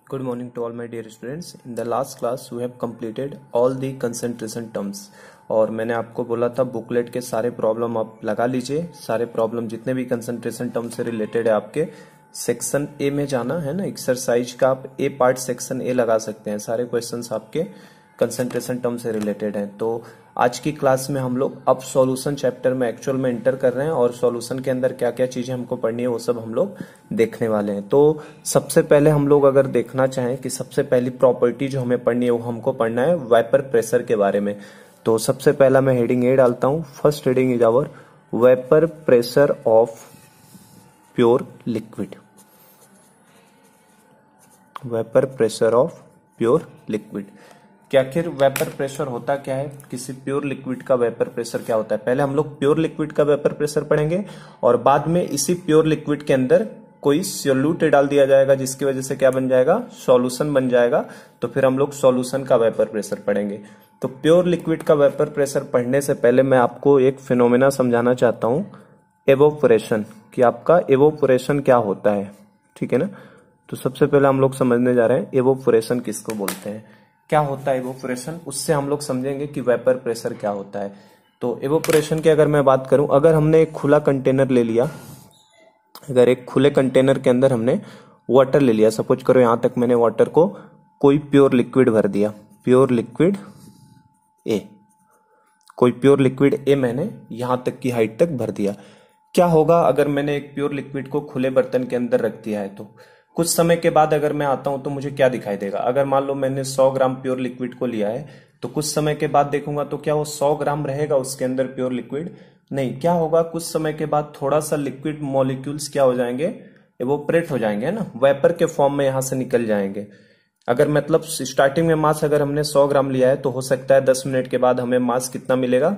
Good morning to all my dear students. In the last class we have completed all the concentration terms और मैंने आपको बोला था booklet के सारे प्रॉब्लम आप लगा लीजिए। सारे प्रॉब्लम जितने भी कंसंट्रेशन टर्म से रिलेटेड है आपके सेक्शन ए में जाना है ना। एक्सरसाइज का आप ए पार्ट सेक्शन ए लगा सकते हैं। सारे क्वेश्चंस आपके कंसंट्रेशन टर्म से रिलेटेड हैं। तो आज की क्लास में हम लोग अब सॉल्यूशन चैप्टर में एक्चुअल में एंटर कर रहे हैं और सॉल्यूशन के अंदर क्या क्या चीजें हमको पढ़नी है वो सब हम लोग देखने वाले हैं। तो सबसे पहले हम लोग अगर देखना चाहें कि सबसे पहली प्रॉपर्टी जो हमें पढ़नी है वो हमको पढ़ना है वेपर प्रेशर के बारे में। तो सबसे पहला मैं हेडिंग ए डालता हूं। First heading is our vapour pressure of pure liquid. Vapour pressure of pure liquid क्या आखिर वेपर प्रेशर होता क्या है, किसी प्योर लिक्विड का वेपर प्रेशर क्या होता है। पहले हम लोग प्योर लिक्विड का वेपर प्रेशर पढ़ेंगे और बाद में इसी प्योर लिक्विड के अंदर कोई सोल्यूट डाल दिया जाएगा जिसकी वजह से क्या बन जाएगा, सॉल्यूशन बन जाएगा। तो फिर हम लोग सॉल्यूशन का वेपर प्रेशर पढ़ेंगे। तो प्योर लिक्विड का वेपर प्रेशर पढ़ने से पहले मैं आपको एक फिनोमेना समझाना चाहता हूं, एवोपोरेशन, कि आपका एवोपोरेशन क्या होता है। ठीक है ना। तो सबसे पहले हम लोग समझने जा रहे हैं एवोपोरेशन किसको बोलते हैं, क्या होता है एवोपोरेशन। उससे हम लोग समझेंगे कि वेपर प्रेशर क्या होता है। तो एवोपोरेशन की अगर मैं बात करूं, अगर हमने एक खुला कंटेनर ले लिया, अगर एक खुले कंटेनर के अंदर हमने वाटर ले लिया, सपोज करो यहां तक मैंने वाटर को कोई प्योर लिक्विड भर दिया, प्योर लिक्विड ए, कोई प्योर लिक्विड ए मैंने यहां तक की हाइट तक भर दिया। क्या होगा अगर मैंने एक प्योर लिक्विड को खुले बर्तन के अंदर रख दिया है, तो कुछ समय के बाद अगर मैं आता हूं तो मुझे क्या दिखाई देगा। अगर मान लो मैंने 100 ग्राम प्योर लिक्विड को लिया है तो कुछ समय के बाद देखूंगा तो क्या वो 100 ग्राम रहेगा उसके अंदर प्योर लिक्विड, नहीं। क्या होगा, कुछ समय के बाद थोड़ा सा लिक्विड मॉलिक्यूल्स क्या हो जाएंगे, एवोपरेट हो जाएंगे, है ना, वेपर के फॉर्म में यहां से निकल जाएंगे। अगर मतलब स्टार्टिंग में मास अगर हमने 100 ग्राम लिया है तो हो सकता है 10 मिनट के बाद हमें मास कितना मिलेगा,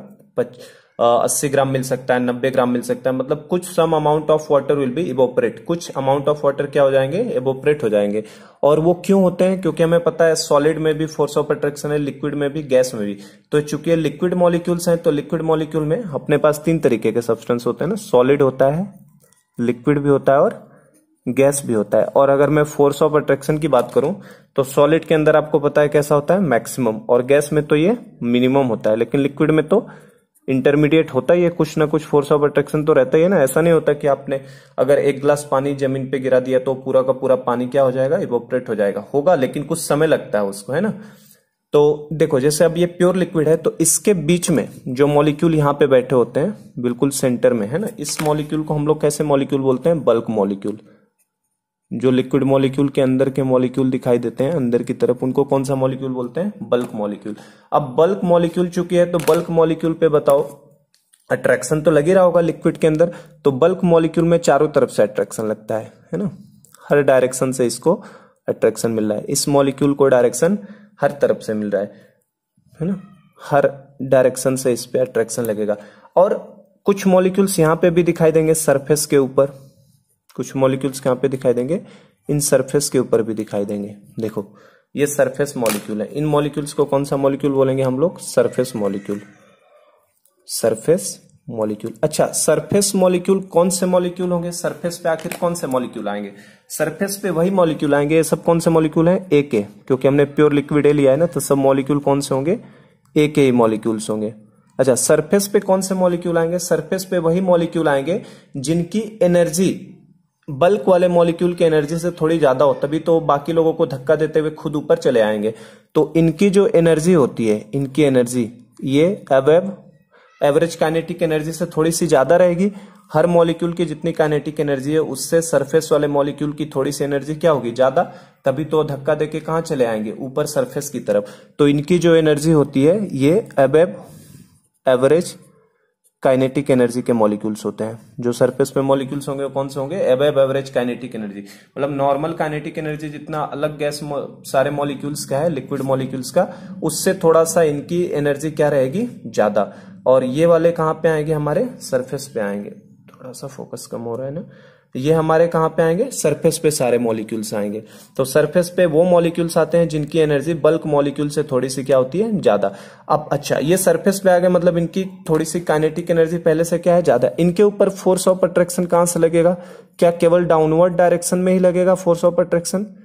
80 ग्राम मिल सकता है, 90 ग्राम मिल सकता है। मतलब कुछ some amount of water will be evaporate, कुछ अमाउंट ऑफ वाटर क्या हो जाएंगे, इवोपरेट हो जाएंगे। और वो क्यों होते हैं, क्योंकि हमें पता है सॉलिड में भी फोर्स ऑफ अट्रैक्शन है, लिक्विड में भी, गैस में भी। तो चूंकि लिक्विड मॉलिक्यूल्स हैं तो लिक्विड मॉलिक्यूल में अपने पास 3 तरीके के सब्सटेंस होते हैं ना, सॉलिड होता है, लिक्विड भी होता है और गैस भी होता है। और अगर मैं फोर्स ऑफ अट्रैक्शन की बात करूं तो सॉलिड के अंदर आपको पता है कैसा होता है, मैक्सिमम, और गैस में तो ये मिनिमम होता है। लेकिन लिक्विड में तो इंटरमीडिएट होता ही है, कुछ ना कुछ फोर्स ऑफ अट्रैक्शन तो रहता ही है ना। ऐसा नहीं होता कि आपने अगर एक गिलास पानी जमीन पे गिरा दिया तो पूरा का पूरा पानी क्या हो जाएगा, इवोपरेट हो जाएगा, होगा, लेकिन कुछ समय लगता है उसको, है ना। तो देखो जैसे अब ये प्योर लिक्विड है तो इसके बीच में जो मॉलिक्यूल यहाँ पे बैठे होते हैं बिल्कुल सेंटर में, है ना, इस मॉलिक्यूल को हम लोग कैसे मॉलिक्यूल बोलते हैं, बल्क मॉलिक्यूल। जो लिक्विड मॉलिक्यूल के अंदर के मॉलिक्यूल दिखाई देते हैं अंदर की तरफ, उनको कौन सा मॉलिक्यूल बोलते हैं, बल्क मॉलिक्यूल। अब बल्क मॉलिक्यूल चुकी है तो बल्क मॉलिक्यूल पे बताओ अट्रैक्शन तो लग ही रहा होगा लिक्विड के अंदर। तो बल्क मॉलिक्यूल में चारों तरफ से अट्रैक्शन लगता है ना, हर डायरेक्शन से इसको अट्रैक्शन मिल रहा है। इस मॉलिक्यूल को डायरेक्शन हर तरफ से मिल रहा है ना, हर डायरेक्शन से इस पे अट्रैक्शन लगेगा। और कुछ मॉलिक्यूल्स यहाँ पे भी दिखाई देंगे सरफेस के ऊपर, कुछ मॉलिक्यूल्स यहाँ पे दिखाई देंगे, इन सरफेस के ऊपर भी दिखाई देंगे। देखो ये सरफेस मॉलिक्यूल है, इन मॉलिक्यूल्स को कौन सा मॉलिक्यूल बोलेंगे हम लोग, सरफेस मॉलिक्यूल, सरफेस मॉलिक्यूल। अच्छा, सरफेस मॉलिक्यूल कौन से मॉलिक्यूल होंगे, सरफेस पे आखिर कौन से मॉलिक्यूल आएंगे, सरफेस पे वही मॉलिक्यूल आएंगे। ये सब कौन से मॉलिक्यूल हैं, ए के, क्योंकि हमने प्योर लिक्विड ए लिया है ना, तो सब मॉलिक्यूल कौन से होंगे, ए के मॉलिक्यूल्स होंगे। अच्छा, सरफेस पे कौन से मॉलिक्यूल आएंगे, सरफेस पे वही मॉलिक्यूल आएंगे जिनकी एनर्जी बल्क वाले मॉलिक्यूल की एनर्जी से थोड़ी ज्यादा हो, तभी तो बाकी लोगों को धक्का देते हुए खुद ऊपर चले आएंगे। तो इनकी जो एनर्जी होती है, इनकी एनर्जी ये एवरेज काइनेटिक एनर्जी से थोड़ी सी ज्यादा रहेगी। हर मॉलिक्यूल की जितनी काइनेटिक एनर्जी है उससे सरफेस वाले मॉलिक्यूल की थोड़ी सी एनर्जी क्या होगी, ज्यादा, तभी तो धक्का देके कहां चले आएंगे, ऊपर सरफेस की तरफ। तो इनकी जो एनर्जी होती है ये अबव एवरेज काइनेटिक एनर्जी के मॉलिक्यूल्स होते हैं। जो सरफेस पे मॉलिक्यूल्स होंगे वो कौन से होंगे, अबव एवरेज काइनेटिक एनर्जी। मतलब नॉर्मल काइनेटिक एनर्जी जितना अलग गैस सारे मॉलिक्यूल्स का है, लिक्विड मॉलिक्यूल्स का, उससे थोड़ा सा इनकी एनर्जी क्या रहेगी, ज्यादा। और ये वाले कहां पे आएंगे, हमारे सरफेस पे आएंगे। थोड़ा सा फोकस कम हो रहा है ना, ये हमारे कहां पे आएंगे, सरफेस पे सारे मॉलिक्यूल्स आएंगे। तो सरफेस पे वो मॉलिक्यूल्स आते हैं जिनकी एनर्जी बल्क मॉलिक्यूल से थोड़ी सी क्या होती है, ज्यादा। अब अच्छा, ये सरफेस पे आ गए, मतलब इनकी थोड़ी सी काइनेटिक एनर्जी पहले से क्या है, ज्यादा। इनके ऊपर फोर्स ऑफ अट्रैक्शन कहां से लगेगा, क्या केवल डाउनवर्ड डायरेक्शन में ही लगेगा फोर्स ऑफ अट्रैक्शन,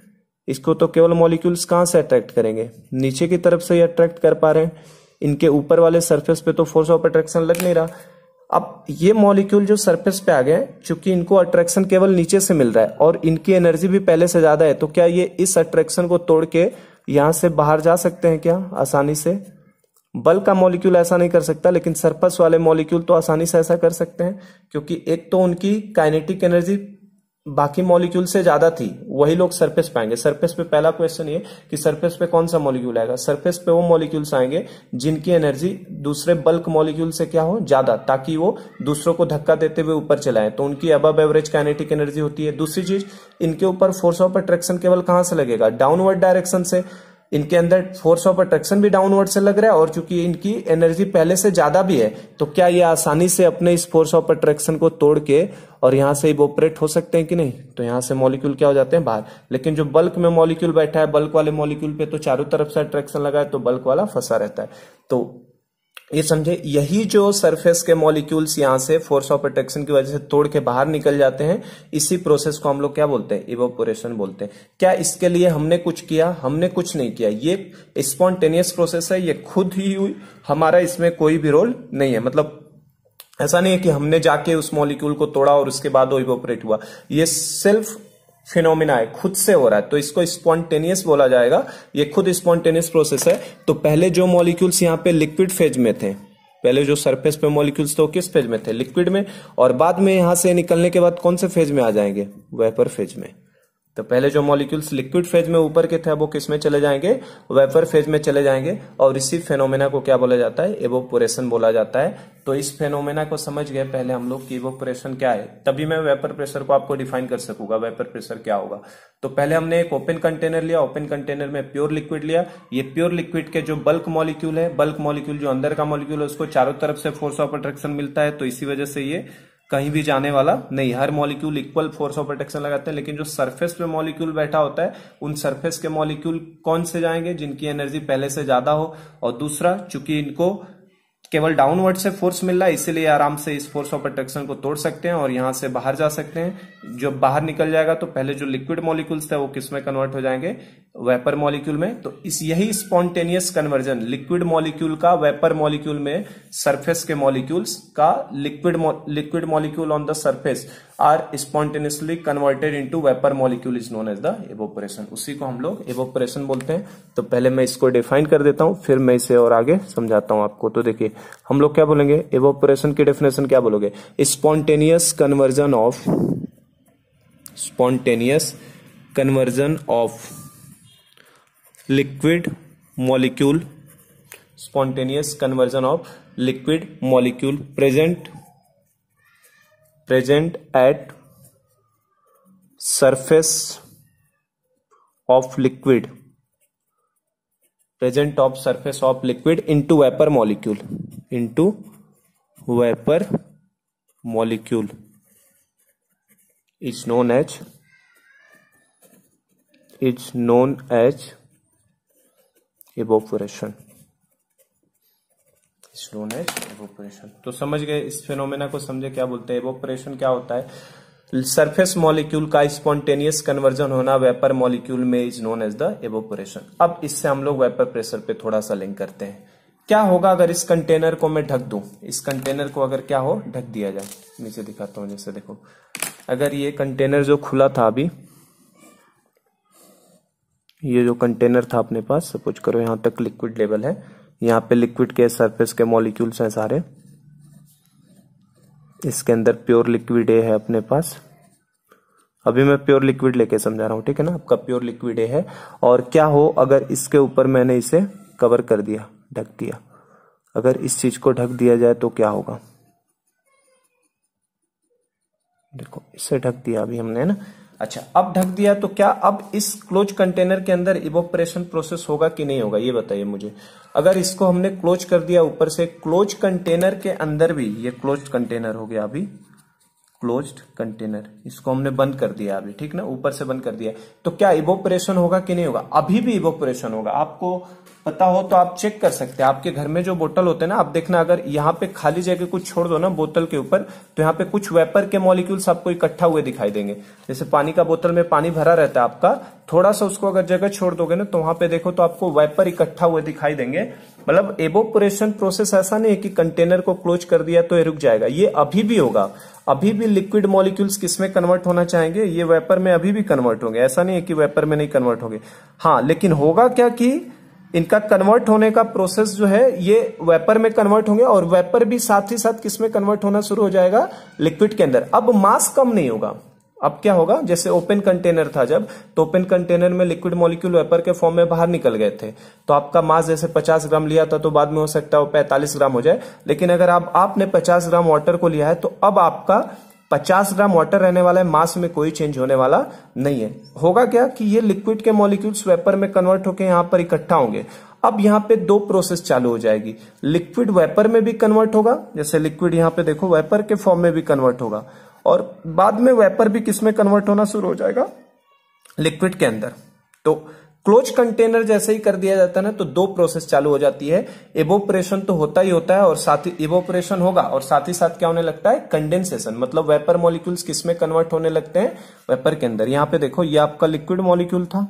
इसको तो केवल मॉलिक्यूल्स कहां से अट्रैक्ट करेंगे, नीचे की तरफ से ही अट्रैक्ट कर पा रहे हैं, इनके ऊपर वाले सरफेस पे तो फोर्स ऑफ अट्रैक्शन लग नहीं रहा। अब ये मॉलिक्यूल जो सरफेस पे आ गए, चूंकि इनको अट्रैक्शन केवल नीचे से मिल रहा है और इनकी एनर्जी भी पहले से ज्यादा है, तो क्या ये इस अट्रैक्शन को तोड़ के यहां से बाहर जा सकते हैं क्या आसानी से? बल्क का मॉलिक्यूल ऐसा नहीं कर सकता, लेकिन सरफेस वाले मॉलिक्यूल तो आसानी से ऐसा कर सकते हैं, क्योंकि एक तो उनकी काइनेटिक एनर्जी बाकी मॉलिक्यूल से ज्यादा थी, वही लोग सरफेस पे आएंगे। सरफेस पे पहला क्वेश्चन ये कि सरफेस पे कौन सा मॉलिक्यूल आएगा, सरफेस पे वो मॉलिक्यूल्स आएंगे जिनकी एनर्जी दूसरे बल्क मॉलिक्यूल से क्या हो, ज्यादा, ताकि वो दूसरों को धक्का देते हुए ऊपर चलाए, तो उनकी अबव एवरेज काइनेटिक एनर्जी होती है। दूसरी चीज, इनके ऊपर फोर्स ऑफ अट्रैक्शन केवल कहां से लगेगा, डाउनवर्ड डायरेक्शन से। इनके अंदर फोर्स ऑफ अट्रैक्शन भी डाउनवर्ड से लग रहा है, और चूंकि इनकी एनर्जी पहले से ज्यादा भी है, तो क्या ये आसानी से अपने इस फोर्स ऑफ अट्रैक्शन को तोड़ के और यहां से इवोपरेट हो सकते हैं कि नहीं? तो यहां से मॉलिक्यूल क्या हो जाते हैं, बाहर। लेकिन जो बल्क में मॉलिक्यूल बैठा है, बल्क वाले मॉलिक्यूल पे तो चारों तरफ से अट्रैक्शन लगा है, तो बल्क वाला फंसा रहता है। तो ये समझे, यही जो सरफेस के मॉलिक्यूल्स यहां से फोर्स ऑफ अट्रैक्शन की वजह से तोड़ के बाहर निकल जाते हैं, इसी प्रोसेस को हम लोग क्या बोलते हैं, इवोपोरेशन बोलते हैं। क्या इसके लिए हमने कुछ किया? हमने कुछ नहीं किया, ये स्पॉन्टेनियस प्रोसेस है, ये खुद ही हुई, हमारा इसमें कोई भी रोल नहीं है। मतलब ऐसा नहीं है कि हमने जाके उस मॉलिक्यूल को तोड़ा और उसके बाद वो इवोपरेट हुआ, ये सेल्फ फिनोमिना है, खुद से हो रहा है, तो इसको स्पॉन्टेनियस बोला जाएगा। ये खुद स्पॉन्टेनियस प्रोसेस है। तो पहले जो मॉलिक्यूल्स यहाँ पे लिक्विड फेज में थे, पहले जो सरफेस पे मॉलिक्यूल्स थे वो किस फेज में थे, लिक्विड में, और बाद में यहां से निकलने के बाद कौन से फेज में आ जाएंगे, वेपर फेज में। तो पहले जो मॉलिक्यूल्स लिक्विड फेज में ऊपर के थे, वो किस में चले जाएंगे, वेपर फेज में चले जाएंगे, और इसी फेनोमेना को क्या बोला जाता है, इवोपोरेशन बोला जाता है। तो इस फेनोमेना को समझ गए पहले हम लोग कि इवोपोरेशन क्या है, तभी मैं वेपर प्रेशर को आपको डिफाइन कर सकूंगा, वेपर प्रेशर क्या होगा। तो पहले हमने एक ओपन कंटेनर लिया, ओपन कंटेनर में प्योर लिक्विड लिया, ये प्योर लिक्विड के जो बल्क मॉलिक्यूल है, बल्क मॉलिक्यूल जो अंदर का मॉलिक्यूल है, उसको चारों तरफ से फोर्स ऑफ अट्रैक्शन मिलता है, तो इसी वजह से ये कहीं भी जाने वाला नहीं, हर molecule equal force of attraction लगाते हैं। लेकिन जो सरफेस पे मॉलिक्यूल बैठा होता है, उन सरफेस के मॉलिक्यूल कौन से जाएंगे, जिनकी एनर्जी पहले से ज्यादा हो, और दूसरा, चूंकि इनको केवल डाउनवर्ड से फोर्स मिल रहा है, इसीलिए आराम से इस फोर्स ऑफ अट्रैक्शन को तोड़ सकते हैं और यहां से बाहर जा सकते हैं। जब बाहर निकल जाएगा तो पहले जो लिक्विड मॉलिक्यूल्स थे वो किस में कन्वर्ट हो जाएंगे, वेपर मॉलिक्यूल में। तो इस यही स्पॉन्टेनियस कन्वर्जन लिक्विड मॉलिक्यूल का वेपर मॉलिक्यूल में, सरफेस के मॉलिक्यूल्स का liquid molecule on the surface are spontaneously converted into vapour molecule is known as the evaporation. उसी को हम लोग इवोपोरेशन बोलते हैं। तो पहले मैं इसको डिफाइन कर देता हूं, फिर मैं इसे और आगे समझाता हूं आपको। तो देखिए हम लोग क्या बोलेंगे, इवोपोरेशन की डेफिनेशन क्या बोलोगे, spontaneous conversion of liquid molecule, spontaneous conversion of liquid molecule present at surface of liquid, into vapor molecule is known as evaporation। तो समझ गए इस फेनोमेना को, समझे क्या बोलते हैं इवोपोरेशन क्या होता है। सरफेस मॉलिक्यूल का स्पॉन्टेनियस कन्वर्जन होना वेपर मॉलिक्यूल में is known as the evaporation. अब इससे हम लोग वेपर प्रेशर पे थोड़ा सा लिंक करते हैं। क्या होगा अगर इस कंटेनर को मैं ढक दूं, इस कंटेनर को अगर क्या हो, ढक दिया जाए। नीचे दिखाता हूं, जैसे देखो अगर ये कंटेनर जो खुला था अभी, ये जो कंटेनर था अपने पास, सपोज करो यहां तक लिक्विड लेवल है, यहाँ पे लिक्विड के सरफेस के मॉलिक्यूल्स हैं सारे, इसके अंदर प्योर लिक्विड ए है अपने पास। अभी मैं प्योर लिक्विड लेके समझा रहा हूं, ठीक है ना, आपका प्योर लिक्विड ए है। और क्या हो अगर इसके ऊपर मैंने इसे कवर कर दिया, ढक दिया, अगर इस चीज को ढक दिया जाए तो क्या होगा, देखो इसे ढक दिया अभी हमने, है ना। अच्छा, अब ढक दिया तो क्या अब इस क्लोज कंटेनर के अंदर इवोपोरेशन प्रोसेस होगा कि नहीं होगा, ये बताइए मुझे। अगर इसको हमने क्लोज कर दिया ऊपर से, क्लोज कंटेनर के अंदर भी, ये क्लोज्ड कंटेनर हो गया अभी, क्लोज्ड कंटेनर, इसको हमने बंद कर दिया अभी, ठीक ना, ऊपर से बंद कर दिया, तो क्या इवोपोरेशन होगा कि नहीं होगा, अभी भी इवोपोरेशन होगा। आपको पता हो तो आप चेक कर सकते हैं। आपके घर में जो बोतल होते हैं ना, आप देखना अगर यहाँ पे खाली जगह कुछ छोड़ दो ना बोतल के ऊपर, तो यहाँ पे कुछ वेपर के मॉलिक्यूल्स आपको इकट्ठा हुए दिखाई देंगे। जैसे पानी का बोतल में पानी भरा रहता है आपका, थोड़ा सा उसको अगर जगह छोड़ दोगे ना तो वहां पे देखो तो आपको वेपर इकट्ठा हुए दिखाई देंगे। मतलब एवोपोरेशन प्रोसेस ऐसा नहीं है कि कंटेनर को क्लोज कर दिया तो ये रुक जाएगा, ये अभी भी होगा। अभी भी लिक्विड मॉलिक्यूल्स किसमें कन्वर्ट होना चाहेंगे, ये वेपर में अभी भी कन्वर्ट होंगे। ऐसा नहीं है कि वेपर में नहीं कन्वर्ट होंगे। हाँ, लेकिन होगा क्या कि इनका कन्वर्ट होने का प्रोसेस जो है ये वेपर में कन्वर्ट होंगे, और वेपर भी साथ ही साथ किसमें कन्वर्ट होना शुरू हो जाएगा, लिक्विड के अंदर। अब मास कम नहीं होगा। अब क्या होगा, जैसे ओपन कंटेनर था जब, तो ओपन कंटेनर में लिक्विड मॉलिक्यूल वेपर के फॉर्म में बाहर निकल गए थे, तो आपका मास जैसे 50 ग्राम लिया था तो बाद में हो सकता है वो 45 ग्राम हो जाए। लेकिन अगर आपने 50 ग्राम वाटर को लिया है तो अब आपका 50 ग्राम वाटर रहने वाला है, मास में कोई चेंज होने वाला नहीं है। होगा क्या कि ये लिक्विड के मॉलिक्यूल्स वेपर में कन्वर्ट होकर यहां पर इकट्ठा होंगे। अब यहां पे दो प्रोसेस चालू हो जाएगी, लिक्विड वेपर में भी कन्वर्ट होगा, जैसे लिक्विड यहां पे देखो वेपर के फॉर्म में भी कन्वर्ट होगा, और बाद में वेपर भी किसमें कन्वर्ट होना शुरू हो जाएगा, लिक्विड के अंदर। तो क्लोज कंटेनर जैसे ही कर दिया जाता है ना तो दो प्रोसेस चालू हो जाती है। एवोपरेशन तो होता ही होता है, और साथ ही एवोपरेशन होगा और साथ ही साथ क्या होने लगता है, कंडेंसेशन। मतलब वेपर मॉलिक्यूल्स किसमें कन्वर्ट होने लगते हैं, वेपर के अंदर। यहां पे देखो ये आपका लिक्विड मॉलिक्यूल था,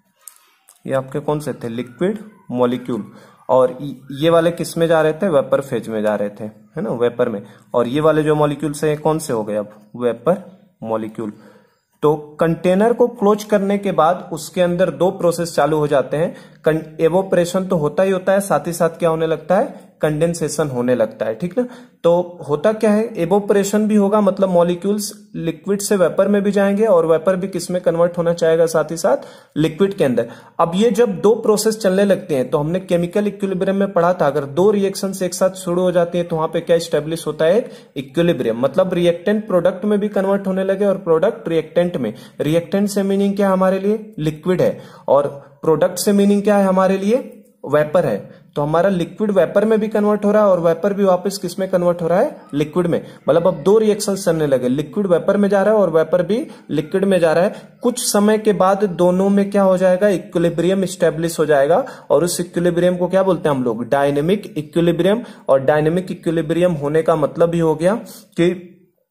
ये आपके कौन से थे, लिक्विड मॉलिक्यूल, और ये वाले किस में जा रहे थे, वेपर फेज में जा रहे थे, है ना, वेपर में। और ये वाले जो मॉलिक्यूल्स हैं कौन से हो गए, अब वेपर मॉलिक्यूल। तो कंटेनर को क्लोज करने के बाद उसके अंदर दो प्रोसेस चालू हो जाते हैं। एवोपरेशन तो होता ही होता है, साथ ही साथ क्या होने लगता है, कंडेंसेशन होने लगता है, ठीक ना। तो होता क्या है, एवोपरेशन भी होगा, मतलब मॉलिक्यूल्स लिक्विड से वेपर में भी जाएंगे और वेपर भी किसमें कन्वर्ट होना चाहेगा, साथ ही साथ लिक्विड के अंदर। अब ये जब दो प्रोसेस चलने लगते हैं तो हमने केमिकल इक्विलिब्रियम में पढ़ा था, अगर दो रिएक्शंस एक साथ शुरू हो जाती है तो वहां पे क्या स्टेब्लिश होता है, इक्विलिब्रियम। मतलब रिएक्टेंट प्रोडक्ट में भी कन्वर्ट होने लगे और प्रोडक्ट रिएक्टेंट में। रिएक्टेंट से मीनिंग क्या है हमारे लिए, लिक्विड है, और प्रोडक्ट से मीनिंग क्या है हमारे लिए, वेपर है। तो हमारा लिक्विड वेपर में भी कन्वर्ट हो रहा है और वेपर भी वापस किस में कन्वर्ट हो रहा है, लिक्विड में। मतलब अब दो रिएक्शन चलने लगे, लिक्विड वेपर में जा रहा है और वेपर भी लिक्विड में जा रहा है। कुछ समय के बाद दोनों में क्या हो जाएगा, इक्विलिब्रियम स्टेब्लिश हो जाएगा, और उस इक्विलिब्रियम को क्या बोलते हैं हम लोग, डायनेमिक इक्विलिब्रियम। और डायनेमिक इक्विलिब्रियम होने का मतलब ही हो गया कि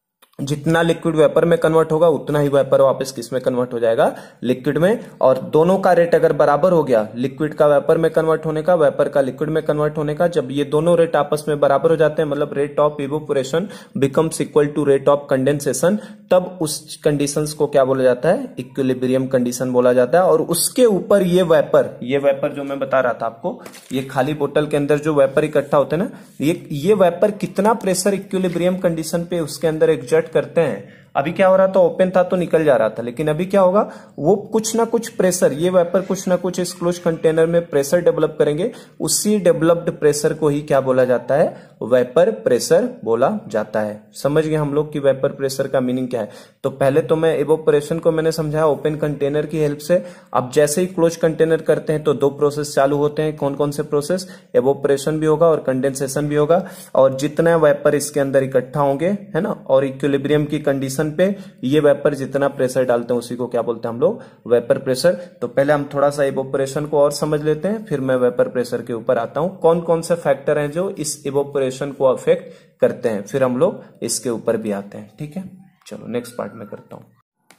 जितना लिक्विड वेपर में कन्वर्ट होगा उतना ही वेपर वापस किस में कन्वर्ट हो जाएगा, लिक्विड में। और दोनों का रेट अगर बराबर हो गया, लिक्विड का वेपर में कन्वर्ट होने का, वेपर का लिक्विड में कन्वर्ट होने का, जब ये दोनों रेट आपस में बराबर हो जाते हैं, मतलब rate of evaporation becomes equal to rate of condensation, तब उस कंडीशंस को क्या बोला जाता है, इक्विलिब्रियम कंडीशन बोला जाता है। और उसके ऊपर ये वेपर जो मैं बता रहा था आपको, ये खाली बोतल के अंदर जो वेपर इकट्ठा होते हैं ना, ये वेपर कितना प्रेशर इक्विलिब्रियम कंडीशन पे उसके अंदर एग्जर्ट करते हैं। अभी क्या हो रहा था, ओपन था तो निकल जा रहा था, लेकिन अभी क्या होगा, वो कुछ ना कुछ प्रेशर, ये वेपर कुछ ना कुछ इस क्लोज कंटेनर में प्रेशर डेवलप करेंगे। उसी डेवलप्ड प्रेशर को ही क्या बोला जाता है, वेपर प्रेशर बोला जाता है। समझ गए हम लोग कि वेपर प्रेशर का मीनिंग क्या है। तो पहले तो मैं एवोपरेशन को मैंने समझाया ओपन कंटेनर की हेल्प से। अब जैसे ही क्लोज कंटेनर करते हैं तो दो प्रोसेस चालू होते हैं। कौन कौन से प्रोसेस, एवोपरेशन भी होगा और कंडेंसेशन भी होगा, और जितना वेपर इसके अंदर इकट्ठा होंगे, है ना, और इक्विलिब्रियम की कंडीशन पे ये वेपर जितना प्रेशर डालते हैं उसी को क्या बोलते हैं हम लोग, वेपर प्रेशर। तो पहले हम थोड़ा सा इवोपरेशन को और समझ लेते हैं, फिर मैं वेपर प्रेशर के ऊपर आता हूं। कौन कौन से फैक्टर हैं जो इस इवोपरेशन को अफेक्ट करते हैं, फिर हम लोग इसके ऊपर भी आते हैं, ठीक है। चलो नेक्स्ट पार्ट में करता हूं।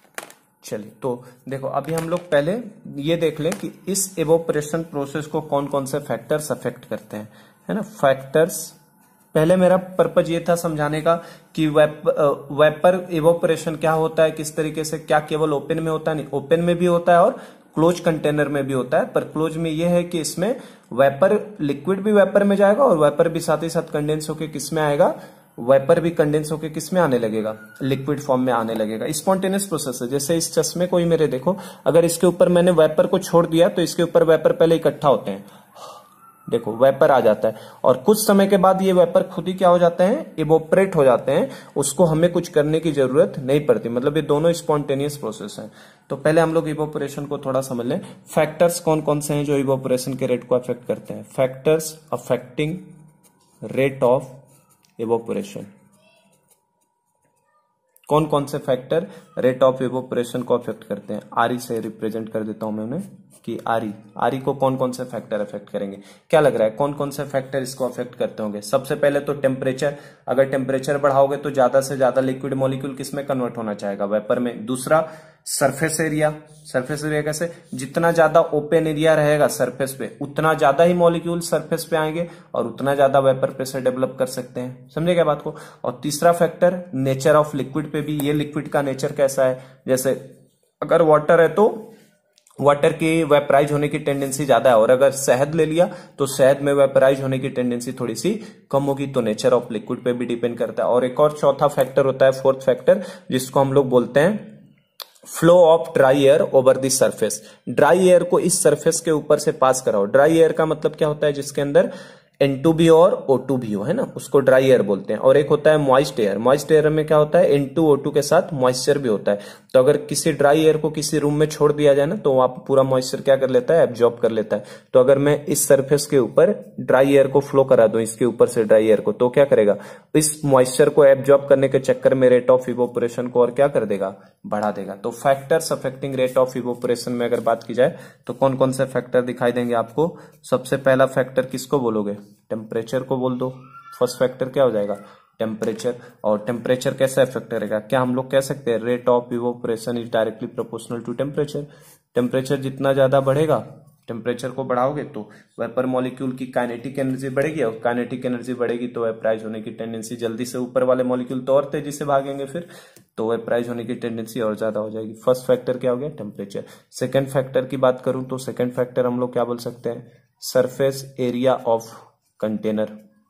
चलिए, तो देखो अभी हम लोग पहले ये देख लें कि इस इवोपरेशन प्रोसेस को कौन कौन से फैक्टर्स अफेक्ट करते हैं, है ना। फैक्टर्स, पहले मेरा पर्पज ये था समझाने का कि वेपर इवोपरेशन क्या होता है, किस तरीके से, क्या केवल ओपन में होता है, नहीं, ओपन में भी होता है और क्लोज कंटेनर में भी होता है। पर क्लोज में ये है कि इसमें वेपर, लिक्विड भी वेपर में जाएगा और वेपर भी साथ ही साथ कंडेंस होकर किस में आएगा, वेपर भी कंडेंस होकर किस में आने लगेगा, लिक्विड फॉर्म में आने लगेगा। स्पॉन्टेनियस प्रोसेस है। जैसे इस चश्मे को ही मेरे देखो, अगर इसके ऊपर मैंने वेपर को छोड़ दिया तो इसके ऊपर वेपर पहले इकट्ठा होते हैं, देखो वेपर आ जाता है, और कुछ समय के बाद ये वेपर खुद ही क्या हो जाते हैं, इवोपरेट हो जाते हैं, उसको हमें कुछ करने की जरूरत नहीं पड़ती। मतलब ये दोनों स्पॉन्टेनियस प्रोसेस हैं। तो पहले हम लोग इवोपरेशन को थोड़ा समझ लें। फैक्टर्स कौन कौन से हैं जो इवोपरेशन के रेट को अफेक्ट करते हैं। Factors affecting rate of evaporation, कौन कौन से फैक्टर रेट ऑफ इवोपरेशन को अफेक्ट करते हैं? आरई से रिप्रेजेंट कर देता हूं मैं उन्हें कि आरई को कौन कौन से फैक्टर अफेक्ट करेंगे। क्या लग रहा है कौन कौन से फैक्टर इसको अफेक्ट करते होंगे? सबसे पहले तो टेम्परेचर, अगर टेम्परेचर बढ़ाओगे तो ज्यादा से ज्यादा लिक्विड मॉलिक्यूल किस में कन्वर्ट होना चाहेगा? वेपर में। दूसरा सरफेस एरिया, सरफेस एरिया कैसे? जितना ज्यादा ओपन एरिया रहेगा सरफेस पे उतना ज्यादा ही मॉलिक्यूल सरफेस पे आएंगे और उतना ज्यादा वेपर प्रेशर डेवलप कर सकते हैं। समझे क्या बात को? और तीसरा फैक्टर नेचर ऑफ लिक्विड पे भी, ये लिक्विड का नेचर कैसा है, जैसे अगर वाटर है तो वाटर की वेपराइज होने की टेंडेंसी ज्यादा है, और अगर शहद ले लिया तो शहद में वेपराइज होने की टेंडेंसी थोड़ी सी कम होगी। तो नेचर ऑफ लिक्विड पे भी डिपेंड करता है। और एक और चौथा फैक्टर होता है, फोर्थ फैक्टर, जिसको हम लोग बोलते हैं flow of dry air over the surface. Dry air को इस सरफेस के ऊपर से पास कराओ। ड्राई एयर का मतलब क्या होता है? जिसके अंदर N2 भी और O2 भी हो, है ना, उसको ड्राई एयर बोलते हैं। और एक होता है मॉइस्ट एयर। मॉइस्ट एयर में क्या होता है? N2 O2 के साथ मॉइस्चर भी होता है। तो अगर किसी ड्राई एयर को किसी रूम में छोड़ दिया जाए ना, तो वहां पूरा मॉइस्चर क्या कर लेता है? एब्जॉर्ब कर लेता है। तो अगर मैं इस सरफेस के ऊपर ड्राई एयर को फ्लो करा दूं, इसके ऊपर से ड्राई एयर को, तो क्या करेगा? इस मॉइस्चर को एब्जॉर्ब करने के चक्कर में रेट ऑफ इवोपरेशन को और क्या कर देगा? बढ़ा देगा। तो factors affecting rate of evaporation में अगर बात की जाए तो कौन कौन से फैक्टर दिखाई देंगे आपको? सबसे पहला फैक्टर किसको बोलोगे? टेम्परेचर को बोल दो। फर्स्ट फैक्टर क्या हो जाएगा? टेम्परेचर। और टेम्परेचर कैसे अफेक्ट करेगा? क्या हम लोग कह सकते हैं rate of evaporation is directly proportional to temperature? Temperature जितना ज्यादा बढ़ेगा, टेम्परेचर को बढ़ाओगे तो वेपर मॉलिक्यूल की काइनेटिक एनर्जी बढ़ेगी, और काइनेटिक एनर्जी बढ़ेगी तो वेपराइज होने की टेंडेंसी जल्दी से, ऊपर वाले मॉलिक्यूल तो और तेजी से भागेंगे, फिर तो वेपराइज होने की टेंडेंसी और ज्यादा हो जाएगी। फर्स्ट फैक्टर क्या हो गया? टेम्परेचर। सेकेंड फैक्टर की बात करूं तो सेकेंड फैक्टर हम लोग क्या बोल सकते हैं? Surface area of container.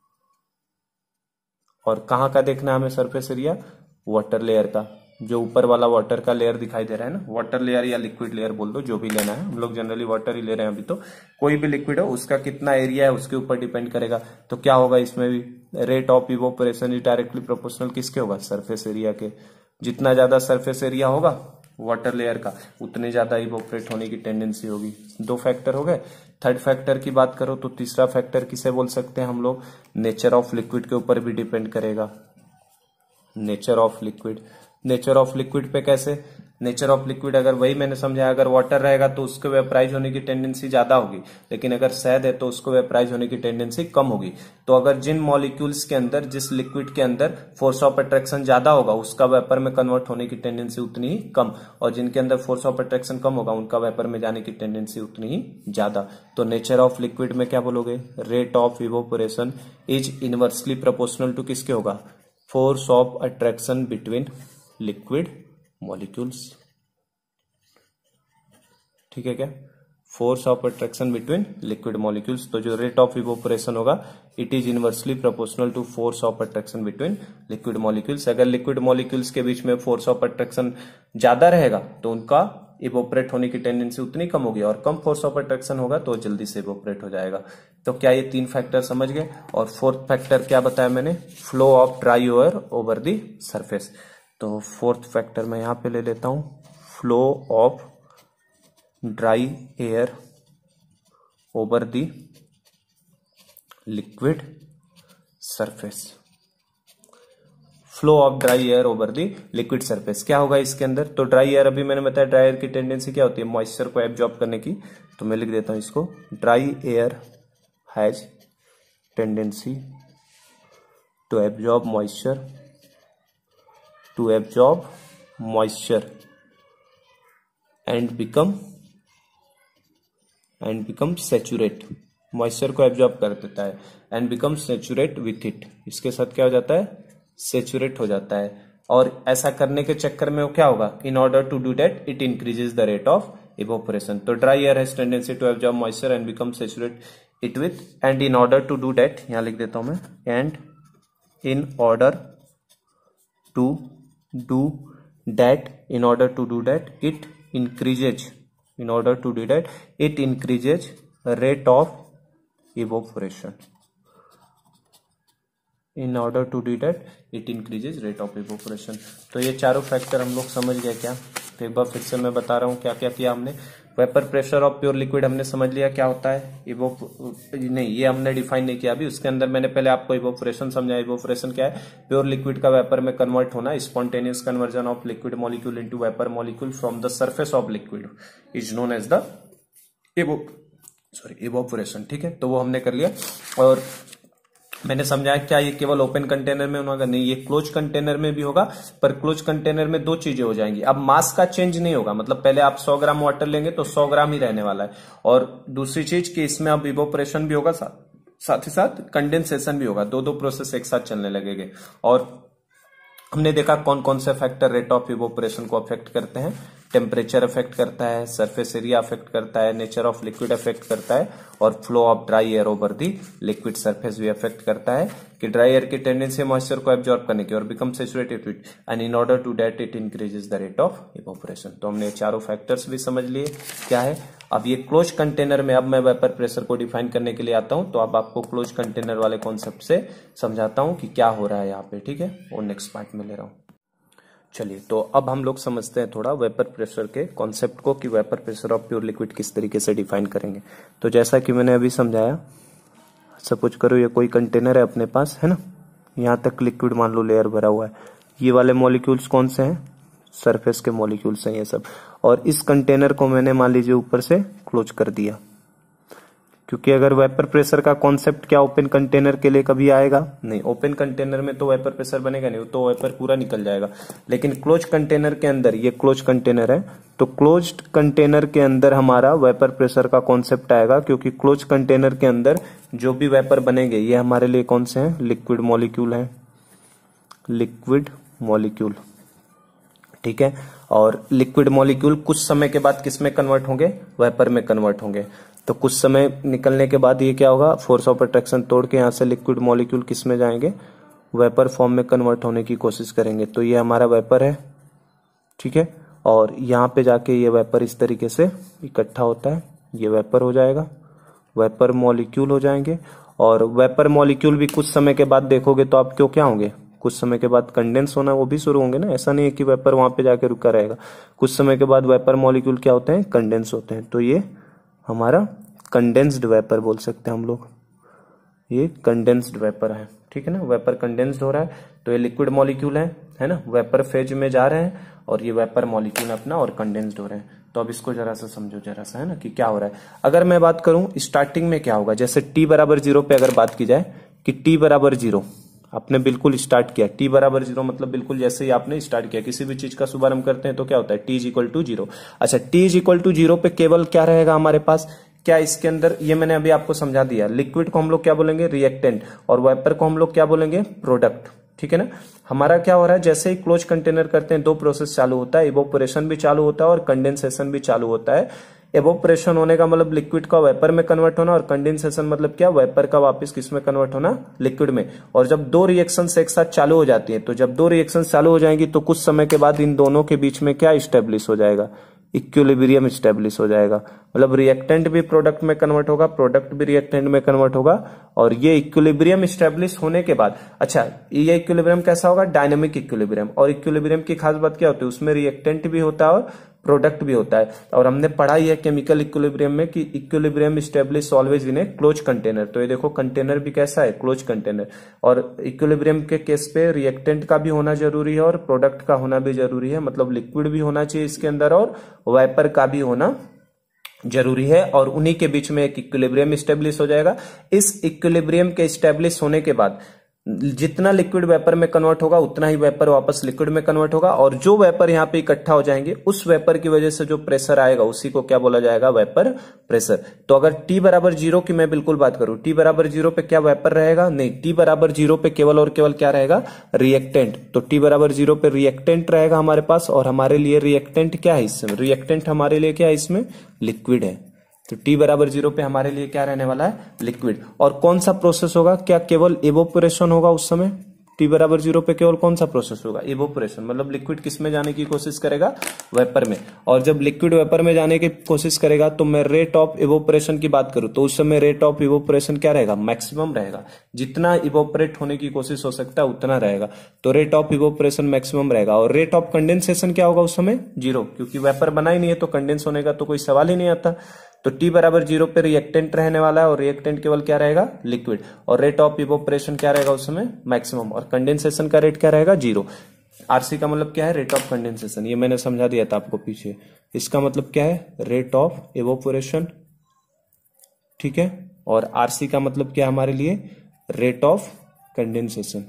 और कहां का देखना है हमें सरफेस एरिया? वाटर लेयर का। जो ऊपर वाला वाटर का लेयर दिखाई दे रहा है ना, वाटर लेयर या लिक्विड लेयर बोल दो, जो भी लेना है। हम लोग जनरली वाटर ही ले रहे हैं अभी, तो कोई भी लिक्विड हो उसका कितना एरिया है उसके ऊपर डिपेंड करेगा। तो क्या होगा इसमें भी? Rate of evaporation is directly proportional किसके होगा? सरफेस एरिया के। जितना ज्यादा सरफेस एरिया होगा वाटर लेयर का, उतने ज्यादा इवोपरेट होने की टेंडेंसी होगी। दो फैक्टर हो गए। थर्ड फैक्टर की बात करो तो तीसरा फैक्टर किसे बोल सकते हैं हम लोग? नेचर ऑफ लिक्विड के ऊपर भी डिपेंड करेगा। Nature of liquid. Nature of liquid पे कैसे? नेचर ऑफ लिक्विड अगर वही मैंने समझाया, अगर वाटर रहेगा तो उसको वेपराइज होने की टेंडेंसी ज्यादा होगी, लेकिन अगर शहद है तो उसको वेपराइज होने की टेंडेंसी कम होगी। तो अगर जिन मॉलिक्यूल्स के अंदर, जिस लिक्विड के अंदर फोर्स ऑफ अट्रैक्शन ज्यादा होगा, उसका वेपर में कन्वर्ट होने की टेंडेंसी उतनी ही कम, और जिनके अंदर फोर्स ऑफ अट्रैक्शन कम होगा उनका वेपर में जाने की टेंडेंसी उतनी ही ज्यादा। तो नेचर ऑफ लिक्विड में क्या बोलोगे? Rate of evaporation is inversely proportional to किसके होगा? Force of attraction between liquid molecules. ठीक है क्या? Force of attraction between liquid molecules. तो जो रेट ऑफ इवोपरेशन होगा it is inversely proportional to force of attraction between liquid molecules. अगर liquid molecules के बीच में फोर्स ऑफ अट्रैक्शन ज्यादा रहेगा तो उनका इवोपरेट होने की टेंडेंसी उतनी कम होगी, और कम फोर्स ऑफ अट्रैक्शन होगा तो जल्दी से इवोपरेट हो जाएगा। तो क्या ये तीन फैक्टर समझ गए? और फोर्थ फैक्टर क्या बताया मैंने? Flow of dry air over the surface. तो फोर्थ फैक्टर मैं यहां पे ले लेता हूं, flow of dry air over the liquid surface. Flow of dry air over the liquid surface क्या होगा इसके अंदर? तो ड्राई एयर, अभी मैंने बताया ड्राई एयर की टेंडेंसी क्या होती है? मॉइस्चर को एब्जॉर्ब करने की। तो मैं लिख देता हूं इसको, dry air has tendency to absorb moisture, to absorb moisture and become saturate। Moisture को एब्जॉर्ब कर देता है and become saturate with it. इसके साथ क्या हो जाता है? सेचुरेट हो जाता है। और ऐसा करने के चक्कर में वो क्या होगा? In order to do that it increases the rate of evaporation. तो dry air has tendency to absorb moisture and become saturate it with, and in order to do that, यहां लिख देता हूं मैं, and in order to do that, in order to do that it increases, in order to do that it increases rate of evaporation। In order to do that it increases rate of evaporation. तो ये चारों factor हम लोग समझ गए क्या? तो एक बार फिर से मैं बता रहा हूँ क्या क्या किया हमने। Vapour pressure of pure liquid हमने समझ लिया क्या होता है। नहीं, ये हमने डिफाइन नहीं किया अभी। उसके अंदर मैंने पहले आपको इवोपोरेशन समझाया। इवोपोरेशन क्या है? प्योर लिक्विड का वेपर में कन्वर्ट होना, spontaneous conversion of liquid molecule into vapour molecule from the surface of liquid is known as the evaporation. ठीक है, तो वो हमने कर लिया। और मैंने समझाया क्या ये केवल ओपन कंटेनर में होगा? नहीं, ये क्लोज कंटेनर में भी होगा, पर क्लोज कंटेनर में दो चीजें हो जाएंगी। अब मास का चेंज नहीं होगा, मतलब पहले आप 100 ग्राम वाटर लेंगे तो 100 ग्राम ही रहने वाला है। और दूसरी चीज कि इसमें अब इवोपोरेशन भी होगा, साथ ही साथ कंडेंसेशन भी होगा। दो प्रोसेस एक साथ चलने लगेंगे। और हमने देखा कौन कौन से फैक्टर रेट ऑफ इवोपोरेशन को अफेक्ट करते हैं। टेम्परेचर अफेक्ट करता है, सरफेस एरिया अफेक्ट करता है, नेचर ऑफ लिक्विड अफेक्ट करता है, और flow of dry air over the liquid surface भी अफेक्ट करता है कि ड्राई एयर की टेंडेंसी है मॉइस्चर को एब्जॉर्ब करने की और become saturated with, and in order to that it increases the rate of evaporation. तो हमने चारों फैक्टर्स भी समझ लिए क्या है। अब ये क्लोज कंटेनर में अब मैं वेपर प्रेशर को डिफाइन करने के लिए आता हूं, तो अब आपको क्लोज कंटेनर वाले कॉन्सेप्ट से समझाता हूं कि क्या हो रहा है यहाँ पे। ठीक है, और नेक्स्ट पार्ट में ले रहा हूं। चलिए, तो अब हम लोग समझते हैं थोड़ा वेपर प्रेशर के कॉन्सेप्ट को कि vapour pressure of pure liquid किस तरीके से डिफाइन करेंगे। तो जैसा कि मैंने अभी समझाया, सपोज करो ये कोई कंटेनर है अपने पास, है ना, यहाँ तक लिक्विड मान लो लेयर भरा हुआ है। ये वाले मॉलिक्यूल्स कौन से हैं? सरफेस के मॉलिक्यूल्स हैं ये सब। और इस कंटेनर को मैंने मान लीजिए ऊपर से क्लोज कर दिया, क्योंकि अगर वेपर प्रेशर का कॉन्सेप्ट क्या ओपन कंटेनर के लिए कभी आएगा? नहीं, ओपन कंटेनर में तो वेपर प्रेशर बनेगा नहीं, तो वेपर पूरा निकल जाएगा। लेकिन क्लोज कंटेनर के अंदर, ये क्लोज कंटेनर है, तो क्लोज्ड कंटेनर के अंदर हमारा वेपर प्रेशर का कॉन्सेप्ट आएगा, क्योंकि क्लोज कंटेनर के अंदर जो भी वेपर बनेंगे ये हमारे लिए कौन से हैं? लिक्विड मॉलिक्यूल है, लिक्विड मॉलिक्यूल। ठीक है, और लिक्विड मॉलिक्यूल कुछ समय के बाद किस में कन्वर्ट होंगे? वेपर में कन्वर्ट होंगे। तो कुछ समय निकलने के बाद ये क्या होगा? फोर्स ऑफ अट्रैक्शन तोड़ के यहाँ से लिक्विड मॉलिक्यूल किस में जाएंगे? वेपर फॉर्म में कन्वर्ट होने की कोशिश करेंगे। तो ये हमारा वेपर है। ठीक है, और यहाँ पे जाके ये वेपर इस तरीके से इकट्ठा होता है, ये वेपर हो जाएगा, वेपर मॉलिक्यूल हो जाएंगे। और वेपर मॉलिक्यूल भी कुछ समय के बाद देखोगे तो आप क्यों क्या होंगे? कुछ समय के बाद कंडेंस होना वो भी शुरू होंगे ना। ऐसा नहीं है कि वेपर वहां पे जाके रुका रहेगा। कुछ समय के बाद वेपर मॉलिक्यूल क्या होते हैं? कंडेंस होते हैं। तो ये हमारा कंडेंस्ड वेपर बोल सकते हैं हम लोग, ये कंडेंस्ड वेपर है। ठीक है ना, वेपर कंडेंस्ड हो रहा है, तो ये लिक्विड मॉलिक्यूल है ना, वेपर फेज में जा रहे हैं, और ये वेपर मॉलिक्यूल अपना और कंडेंस्ड हो रहे हैं। तो अब इसको जरा सा समझो जरा सा, है ना, कि क्या हो रहा है। अगर मैं बात करूं स्टार्टिंग में क्या होगा, जैसे t बराबर 0 पे अगर बात की जाए कि t बराबर 0 आपने बिल्कुल स्टार्ट किया, t बराबर 0 मतलब बिल्कुल जैसे ही आपने स्टार्ट किया, किसी भी चीज का शुभारंभ करते हैं तो क्या होता है? t is equal to 0। अच्छा, t इज इक्वल टू 0 पे केवल क्या रहेगा हमारे पास? क्या इसके अंदर, ये मैंने अभी आपको समझा दिया, लिक्विड को हम लोग क्या बोलेंगे? रिएक्टेंट, और वेपर को हम लोग क्या बोलेंगे? प्रोडक्ट। ठीक है ना, हमारा क्या हो रहा है? जैसे ही क्लोज कंटेनर करते हैं दो प्रोसेस चालू होता है, इवोपोरेशन भी चालू होता है और कंडेंसेशन भी चालू होता है। इवोपोरेशन होने का मतलब लिक्विड का वेपर में कन्वर्ट होना, और कंडेंसेशन मतलब क्या? वेपर का वापस किस में कन्वर्ट होना? लिक्विड में। और जब दो रिएक्शन एक साथ चालू हो जाती है, तो जब दो रिएक्शन चालू हो जाएंगी तो कुछ समय के बाद इन दोनों के बीच में क्या स्टेब्लिश हो जाएगा? इक्विलिब्रियम स्टेब्लिश हो जाएगा। मतलब रिएक्टेंट भी प्रोडक्ट में कन्वर्ट होगा, प्रोडक्ट भी रिएक्टेंट में कन्वर्ट होगा, और ये इक्विलिब्रियम स्टेब्लिश होने के बाद, अच्छा ये इक्विलिब्रियम कैसा होगा? Dynamic equilibrium. और इक्विलिब्रियम की खास बात क्या होती है? उसमें रिएक्टेंट भी होता है और प्रोडक्ट भी होता है। और हमने पढ़ा ही है केमिकल इक्विलिब्रियम में कि equilibrium establish always in a close container. तो ये देखो कंटेनर भी कैसा है? Close container. और इक्विलिब्रियम के केस पे रिएक्टेंट का भी होना जरूरी है और प्रोडक्ट का होना भी जरूरी है, मतलब लिक्विड भी होना चाहिए इसके अंदर और वेपर का भी होना जरूरी है, और उन्हीं के बीच में एक इक्विलिब्रियम स्टेब्लिश हो जाएगा। इस इक्विलिब्रियम के स्टेब्लिश होने के बाद जितना लिक्विड वेपर में कन्वर्ट होगा उतना ही वेपर वापस लिक्विड में कन्वर्ट होगा, और जो वेपर यहाँ पे इकट्ठा हो जाएंगे उस वेपर की वजह से जो प्रेशर आएगा उसी को क्या बोला जाएगा? Vapour pressure. तो अगर t बराबर 0 की मैं बिल्कुल बात करूं, t बराबर 0 पे क्या वेपर रहेगा? नहीं, t बराबर 0 पे केवल और केवल क्या रहेगा? रिएक्टेंट। तो t बराबर 0 पे रिएक्टेंट रहेगा हमारे पास, और हमारे लिए रिएक्टेंट क्या है इसमें? रिएक्टेंट हमारे लिए क्या है इसमें? लिक्विड है। तो t बराबर 0 पे हमारे लिए क्या रहने वाला है? लिक्विड। और कौन सा प्रोसेस होगा? क्या केवल इवोपोरेशन होगा उस समय? टी बराबर 0 पे केवल कौन सा प्रोसेस होगा, इवोपोरेशन, मतलब लिक्विड किस में जाने की कोशिश करेगा, वेपर में। और जब लिक्विड वेपर में जाने की कोशिश करेगा तो मैं रेट ऑफ इवोपोरेशन की बात करूं तो उस समय रेट ऑफ इवोपोरेशन क्या रहेगा, मैक्सिमम रहेगा। जितना इवोपोरेट होने की कोशिश हो सकता है उतना रहेगा, तो रेट ऑफ इवोपोरेशन मैक्सिमम रहेगा। और रेट ऑफ कंडेंसेशन क्या होगा उस समय, 0, क्योंकि वेपर बना ही नहीं है तो कंडेंस होने का तो कोई सवाल ही नहीं आता। तो टी बराबर 0 पे रिएक्टेंट रहने वाला है और रिएक्टेंट केवल क्या रहेगा, लिक्विड। और रेट ऑफ इवोपोरेशन क्या रहेगा उस समय, मैक्सिमम। और कंडेंसेशन का रेट क्या रहेगा, 0। आरसी का मतलब क्या है, रेट ऑफ कंडेंसेशन, ये मैंने समझा दिया था आपको पीछे। इसका मतलब क्या है, रेट ऑफ इवोपोरेशन, ठीक है। और आरसी का मतलब क्या है हमारे लिए, रेट ऑफ कंडेंसेशन,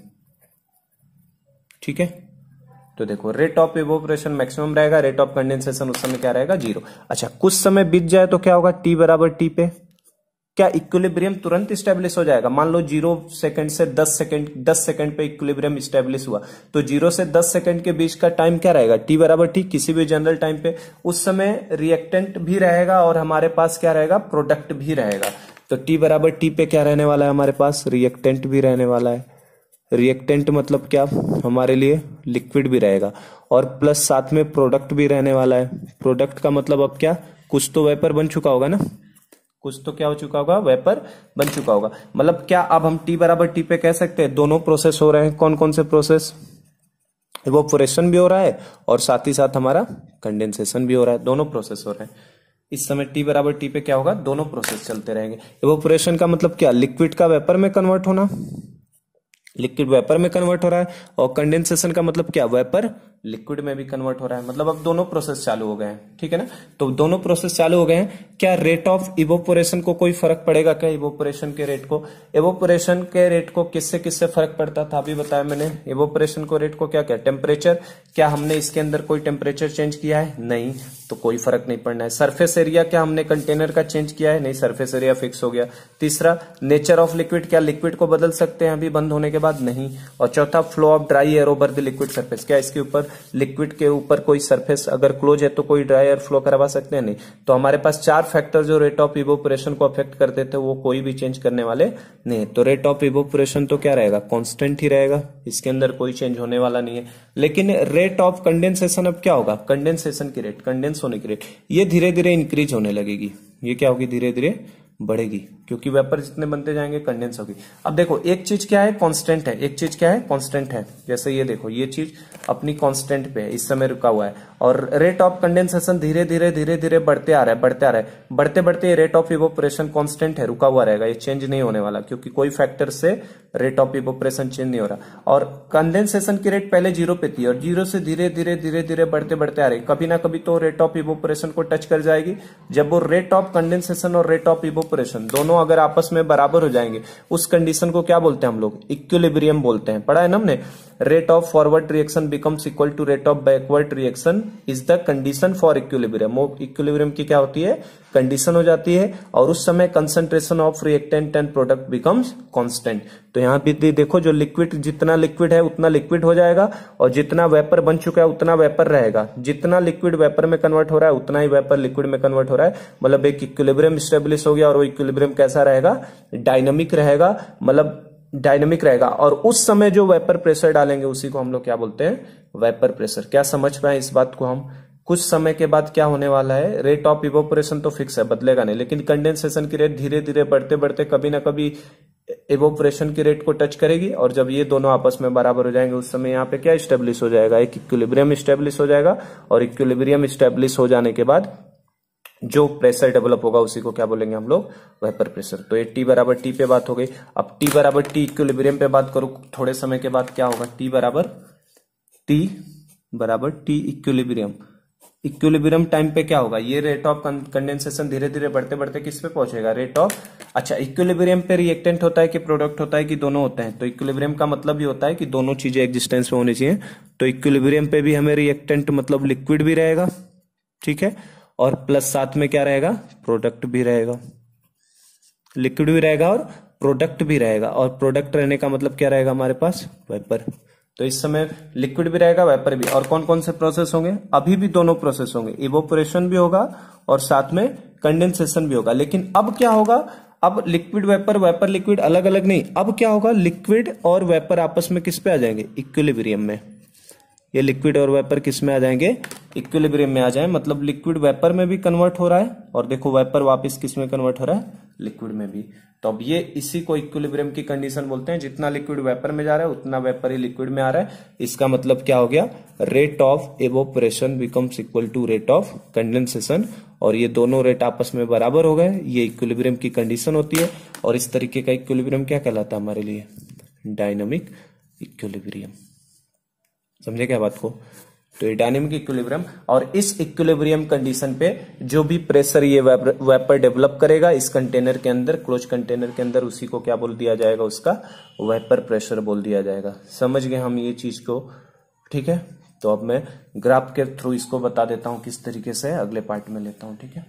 ठीक है। तो देखो रेट ऑफ इवोपोरेशन मैक्सिमम रहेगा, रेट ऑफ कंडेंसेशन उस समय क्या रहेगा, 0। अच्छा, कुछ समय बीत जाए तो क्या होगा, टी बराबर टी पे क्या इक्विलिब्रियम तुरंत स्टेब्लिश हो जाएगा। मान लो 0 सेकंड से 10 सेकंड पे इक्विलिब्रियम स्टेब्लिश हुआ, तो 0 से 10 सेकंड के बीच का टाइम क्या रहेगा, टी बराबर टी, किसी भी जनरल टाइम पे। उस समय रिएक्टेंट भी रहेगा और हमारे पास क्या रहेगा, प्रोडक्ट भी रहेगा। तो टी बराबर टी पे क्या रहने वाला है हमारे पास, रिएक्टेंट भी रहने वाला है। रिएक्टेंट मतलब क्या, हमारे लिए लिक्विड भी रहेगा और प्लस साथ में प्रोडक्ट भी रहने वाला है। प्रोडक्ट का मतलब अब क्या, कुछ तो वेपर बन चुका होगा ना, कुछ तो क्या हो चुका होगा, वेपर बन चुका होगा। मतलब क्या अब हम टी बराबर टी पे कह सकते हैं दोनों प्रोसेस हो रहे हैं। कौन कौन से प्रोसेस, इवोपोरेशन भी हो रहा है और साथ ही साथ हमारा कंडेंसेशन भी हो रहा है, दोनों प्रोसेस हो रहे हैं। इस समय टी बराबर टी पे क्या होगा, दोनों प्रोसेस चलते रहेंगे। इवोपोरेशन का मतलब क्या, लिक्विड का वेपर में कन्वर्ट होना, लिक्विड वेपर में कन्वर्ट हो रहा है। और कंडेंसेशन का मतलब क्या, वेपर लिक्विड में भी कन्वर्ट हो रहा है। मतलब अब दोनों प्रोसेस चालू हो गए हैं, ठीक है ना। तो दोनों प्रोसेस चालू हो गए हैं। क्या रेट ऑफ इवोपोरेशन को कोई फर्क पड़ेगा क्या, इवोपोरेशन के रेट को, इवोपोरेशन के रेट को किससे किससे फर्क पड़ता था, अभी बताया मैंने। इवोपोरेशन को रेट को क्या क्या, टेम्परेचर, क्या हमने इसके अंदर कोई टेम्परेचर चेंज किया है, नहीं, तो कोई फर्क नहीं पड़ना है। सरफेस एरिया, क्या हमने कंटेनर का चेंज किया है, नहीं, सरफेस एरिया फिक्स हो गया। तीसरा, नेचर ऑफ लिक्विड, क्या लिक्विड को बदल सकते हैं अभी बंद होने के बाद, नहीं। और चौथा, flow of dry air over the liquid surface, क्या इसके ऊपर, लिक्विड के ऊपर कोई सरफेस अगर क्लोज है तो कोई ड्राई एयर फ्लो करवा सकते हैं, नहीं। तो हमारे पास 4 फैक्टर जो रेट ऑफ इवोपोरेशन को अफेक्ट करते थे वो कोई भी चेंज करने वाले नहीं। तो रेट ऑफ इवोपोरेशन तो क्या रहेगा, कांस्टेंट ही रहेगा, इसके अंदर कोई चेंज होने वाला नहीं है। लेकिन रेट ऑफ कंडेंसेशन अब क्या होगा, कंडेंसेशन की रेट, कंडेंस होने की रेट, ये धीरे धीरे इंक्रीज होने लगेगी। ये क्या होगी, धीरे धीरे बढ़ेगी, क्योंकि वेपर जितने बनते जाएंगे कंडेंस होगी। अब देखो एक चीज क्या है, कांस्टेंट है, एक चीज क्या है, कांस्टेंट है। जैसे ये देखो, ये चीज अपनी कांस्टेंट पे है, इस समय रुका हुआ है। और रेट ऑफ कंडेंसेशन धीरे धीरे बढ़ते आ रहा है, बढ़ते आ रहा है, बढ़ते बढ़ते रेट ऑफ इवोपोरेशन कांस्टेंट है, रुका हुआ रहेगा, ये चेंज नहीं होने वाला, क्योंकि कोई फैक्टर से रेट ऑफ इवोपोरेशन चेंज नहीं हो रहा। और कंडेंसेशन की रेट पहले 0 पे थी और 0 से धीरे धीरे बढ़ते बढ़ते आ रही, कभी ना कभी तो रेट ऑफ इवोपोरेशन को टच कर जाएगी। जब वो रेट ऑफ कंडेंसेशन और रेट ऑफ इवोपोरेशन दोनों अगर आपस में बराबर हो जाएंगे, उस कंडीशन को क्या बोलते हैं हम लोग, इक्विलिब्रियम बोलते हैं। पढ़ा है ना हमने, rate of forward reaction becomes equal to rate of backward reaction is the condition for equilibrium. वो इक्विलिब्रियम की क्या होती है, कंडीशन हो जाती है। और उस समय concentration of reactant and product becomes constant. तो यहाँ भी देखो, जो लिक्विड, जितना लिक्विड है उतना लिक्विड हो जाएगा और जितना वेपर बन चुका है उतना वेपर रहेगा। जितना लिक्विड वेपर में कन्वर्ट हो रहा है उतना ही वेपर लिक्विड में कन्वर्ट हो रहा है। मतलब एक इक्विलिब्रियम स्टेब्लिश हो गया और वो इक्विलिब्रियम कैसा रहेगा, डायनामिक रहेगा, मतलब डायनामिक रहेगा। और उस समय जो वेपर प्रेशर डालेंगे उसी को हम लोग क्या बोलते हैं, वेपर प्रेशर। क्या समझ पाए इस बात को हम। कुछ समय के बाद क्या होने वाला है, रेट ऑफ इवोपोरेशन तो फिक्स है, बदलेगा नहीं, लेकिन कंडेंसेशन की रेट धीरे धीरे बढ़ते बढ़ते कभी ना कभी इवोपोरेशन की रेट को टच करेगी। और जब ये दोनों आपस में बराबर हो जाएंगे उस समय यहाँ पे क्या स्टेब्लिश हो जाएगा, एक इक्विलिब्रियम स्टेब्लिश हो जाएगा। और इक्विलिब्रियम स्टेब्लिश हो जाने के बाद जो प्रेशर डेवलप होगा उसी को क्या बोलेंगे हम लोग, वेपर प्रेशर। तो ये टी बराबर टी पे बात हो गई। अब टी बराबर टी इक्विलिब्रियम पे बात करूं, थोड़े समय के बाद क्या होगा, टी बराबर टी इक्विलिब्रियम। इक्विलिब्रियम टाइम पे क्या होगा, ये रेट ऑफ कंडेंसेशन धीरे धीरे बढ़ते बढ़ते किस पे पहुंचेगा, रेट ऑफ, अच्छा इक्विलिब्रियम पे रिएक्टेंट होता है कि प्रोडक्ट होता है कि दोनों होते हैं। तो इक्विलिब्रियम का मतलब भी होता है कि दोनों चीजें एग्जिस्टेंस में होनी चाहिए। तो इक्विलिब्रियम पे भी हमें रिएक्टेंट मतलब लिक्विड भी रहेगा, ठीक है, और प्लस साथ में क्या रहेगा, प्रोडक्ट भी रहेगा। लिक्विड भी रहेगा और प्रोडक्ट भी रहेगा। और प्रोडक्ट रहने का मतलब क्या रहेगा हमारे पास, वेपर। तो इस समय लिक्विड भी रहेगा, वेपर भी। और कौन कौन से प्रोसेस होंगे, अभी भी दोनों प्रोसेस होंगे, इवोपोरेशन भी होगा और साथ में कंडेंसेशन भी होगा। लेकिन अब क्या होगा, अब लिक्विड वेपर, वेपर लिक्विड अलग अलग नहीं, अब क्या होगा, लिक्विड और वेपर आपस में किस पे आ जाएंगे, इक्विलिब्रियम में। ये लिक्विड और वेपर किस में आ जाएंगे, इक्विलिब्रियम में आ जाए, मतलब लिक्विड वेपर में भी कन्वर्ट हो रहा है और देखो वेपर वापस किस में कन्वर्ट हो रहा है, लिक्विड में भी। तो अब ये इसी को इक्विलिब्रियम की कंडीशन बोलते हैं, जितना लिक्विड वेपर में जा रहा है उतना वेपर ही लिक्विड में आ रहा है। इसका मतलब क्या हो गया, rate of evaporation becomes equal to rate of condensation, और ये दोनों रेट आपस में बराबर हो गए, ये इक्विलिब्रियम की कंडीशन होती है। और इस तरीके का इक्विलिब्रियम क्या कहलाता है हमारे लिए, डायनामिक इक्विलिब्रियम। समझे क्या बात को, तो ये डायनेमिक इक्विलिब्रियम, और इस इक्विलिब्रियम कंडीशन पे जो भी प्रेशर ये वेपर डेवलप करेगा इस कंटेनर के अंदर, क्लोज कंटेनर के अंदर, उसी को क्या बोल दिया जाएगा, उसका वेपर प्रेशर बोल दिया जाएगा। समझ गए हम ये चीज को, ठीक है। तो अब मैं ग्राफ के थ्रू इसको बता देता हूं किस तरीके से, अगले पार्ट में लेता हूं, ठीक है।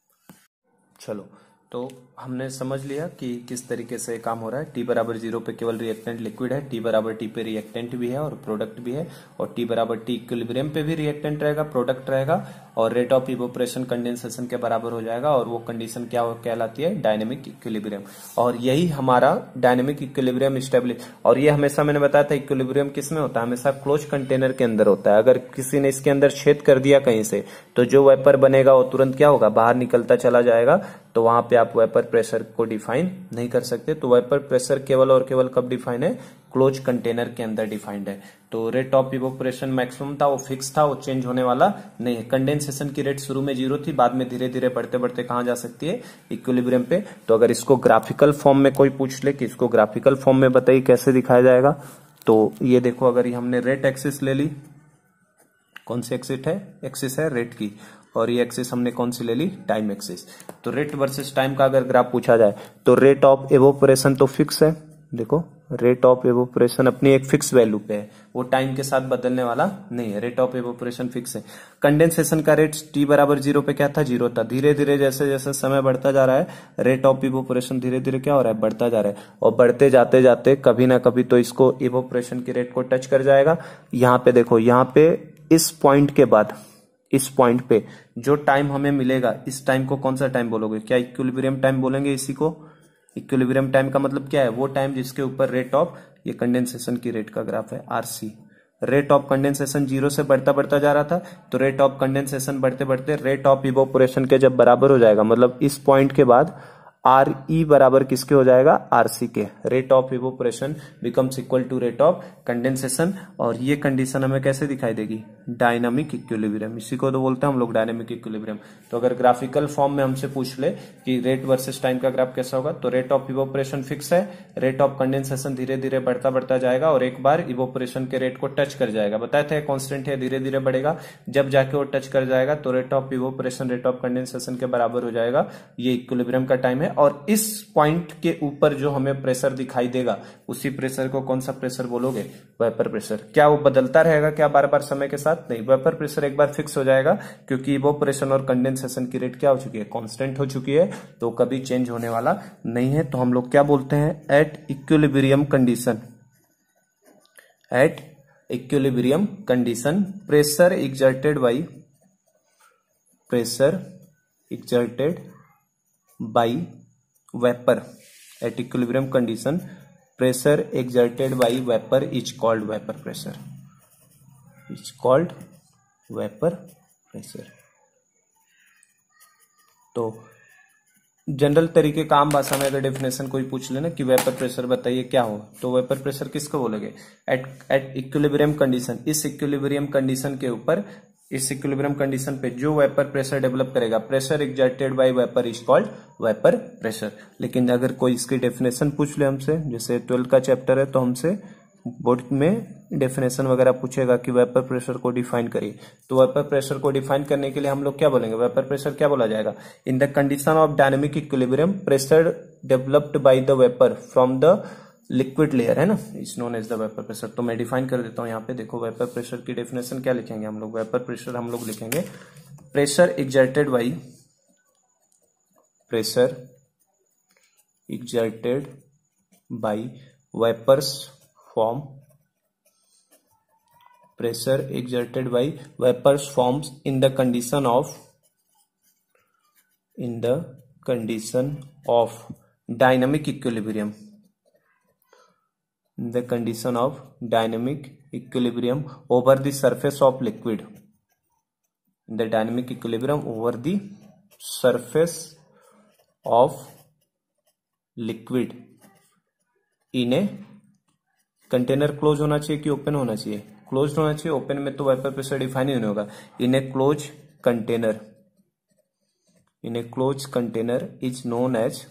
चलो, तो हमने समझ लिया कि किस तरीके से काम हो रहा है। t बराबर 0 पे केवल रिएक्टेंट लिक्विड है, t बराबर t पे रिएक्टेंट भी है और प्रोडक्ट भी है, और t बराबर t इक्विलिब्रियम पे भी रिएक्टेंट रहेगा, प्रोडक्ट रहेगा, और रेट ऑफ इवोपरेशन कंडेंसेशन के बराबर हो जाएगा, और वो कंडीशन क्या कहलाती है, डायनेमिक इक्विलिब्रियम। और यही हमारा डायनेमिक इक्विलिब्रियम स्टेबलिश, और ये हमेशा मैंने बताया था इक्विलिब्रियम किस में होता है, हमेशा क्लोज कंटेनर के अंदर होता है। अगर किसी ने इसके अंदर छेद कर दिया कहीं से, तो जो वेपर बनेगा वो तुरंत क्या होगा, बाहर निकलता चला जाएगा, तो वहां पे आप वेपर प्रेशर को डिफाइन नहीं कर सकते। तो वेपर प्रेशर केवल और केवल कब डिफाइन है, क्लोज कंटेनर के अंदर डिफाइंड है। तो रेट ऑफ इवोपरेशन मैक्सिमम था, वो फिक्स था, वो चेंज होने वाला नहीं है। कंडेंसेशन की रेट शुरू में 0 थी, बाद में धीरे धीरे बढ़ते बढ़ते कहां जा सकती है, इक्विलिब्रियम पे। तो अगर इसको ग्राफिकल फॉर्म में कोई पूछ ले कि इसको ग्राफिकल फॉर्म में बताइए कैसे दिखाया जाएगा, तो ये देखो, अगर हमने रेट एक्सिस ले ली, कौन सी एक्सिस है रेट की, और ये एक्सिस हमने कौन सी ले ली, टाइम एक्सिस। तो रेट वर्सेस टाइम का अगर ग्राफ पूछा जाए, तो रेट ऑफ इवोपरेशन तो फिक्स है, देखो रेट ऑफ इवोपरेशन अपनी एक फिक्स वैल्यू पे है, वो टाइम के साथ बदलने वाला नहीं है, रेट ऑफ इवोपरेशन फिक्स है। कंडेंसेशन का रेट t बराबर 0 पे क्या था, 0 था। धीरे धीरे जैसे जैसे समय बढ़ता जा रहा है, रेट ऑफ इवोपरेशन धीरे धीरे क्या हो रहा है, बढ़ता जा रहा है, और बढ़ते जाते जाते कभी ना कभी तो इसको इवोपरेशन की रेट को टच कर जाएगा। यहाँ पे देखो, यहाँ पे इस पॉइंट के बाद, इस पॉइंट पे जो टाइम हमें मिलेगा, इस टाइम को कौन सा टाइम बोलोगे, क्या इक्विलिब्रियम टाइम बोलेंगे इसी को। इक्विलिब्रियम टाइम का मतलब क्या है, वो टाइम जिसके ऊपर रेट ऑफ, ये कंडेंसेशन की रेट का ग्राफ है आरसी। रेट ऑफ कंडेंसेशन 0 से बढ़ता बढ़ता जा रहा था, तो रेट ऑफ कंडेंसेशन बढ़ते बढ़ते रेट ऑफ इवोपरेशन के जब बराबर हो जाएगा, मतलब इस पॉइंट के बाद आर ई बराबर किसके हो जाएगा, आरसी के। Rate of evaporation becomes equal to rate of condensation, और ये कंडीशन हमें कैसे दिखाई देगी, डायनामिक इक्विलिब्रियम। इसी को तो बोलते हैं हम लोग डायनामिक इक्विलिब्रियम। तो अगर ग्राफिकल फॉर्म में हमसे पूछ ले कि रेट वर्सेस टाइम का ग्राफ कैसा होगा, तो रेट ऑफ इवोपरेशन फिक्स है, रेट ऑफ कंडेंसेशन धीरे धीरे बढ़ता बढ़ता जाएगा, और एक बार इवोपरेशन के रेट को टच कर जाएगा। बताए थे कॉन्स्टेंट है, धीरे धीरे बढ़ेगा, जब जाके वो टच कर जाएगा तो rate of evaporation rate of condensation के बराबर हो जाएगा। ये इक्विलिब्रियम का टाइम है, और इस पॉइंट के ऊपर जो हमें प्रेशर दिखाई देगा, उसी प्रेशर को कौन सा प्रेशर बोलोगे, वेपर प्रेशर। क्या वो बदलता रहेगा क्या बार बार समय के साथ, नहीं, वेपर प्रेशर एक बार फिक्स हो जाएगा, क्योंकि इवोपरेशन और कंडेंसेशन की रेट क्या हो चुकी है, कांस्टेंट हो चुकी है, तो कभी चेंज होने वाला नहीं है। तो हम लोग क्या बोलते हैं, at equilibrium condition, at equilibrium condition pressure exerted by vapour, at equilibrium condition pressure exerted by vapour is called vapour pressure, is called vapour pressure. तो जनरल तरीके का आम भाषा में अगर डेफिनेशन कोई पूछ लेना कि वेपर प्रेशर बताइए क्या हो, तो वेपर प्रेशर किसको बोलोगे, एट इक्विलिब्रियम कंडीशन। इस इक्विलिब्रियम कंडीशन के ऊपर, इस इक्विलिब्रियम कंडीशन पे जो वेपर प्रेशर डेवलप करेगा, pressure exerted by vapour is called vapour pressure. लेकिन अगर कोई इसकी डेफिनेशन पूछ ले हमसे, जैसे 12 का चैप्टर है, तो हमसे बोर्ड में डेफिनेशन वगैरह पूछेगा कि वेपर प्रेशर को डिफाइन करिए, तो वेपर प्रेशर को डिफाइन करने के लिए हम लोग क्या बोलेंगे, वेपर प्रेशर क्या बोला जाएगा, in the condition of dynamic equilibrium pressure developed by the vapour from the liquid layer, है ना, is known as the vapour pressure. तो मैं डिफाइन कर देता हूं यहाँ पे, देखो वेपर प्रेशर की डेफिनेशन क्या लिखेंगे हम लोग, वेपर प्रेशर हम लोग लिखेंगे pressure exerted by, pressure exerted by vapours form, pressure exerted by vapors forms in the condition of dynamic equilibrium, the condition of dynamic equilibrium over the surface of liquid, the dynamic equilibrium over the surface of liquid in a container close होना चाहिए कि open होना चाहिए? Close होना चाहिए। Open में तो vapour pressure define ही नहीं होगा। In a close container, in a close container is known as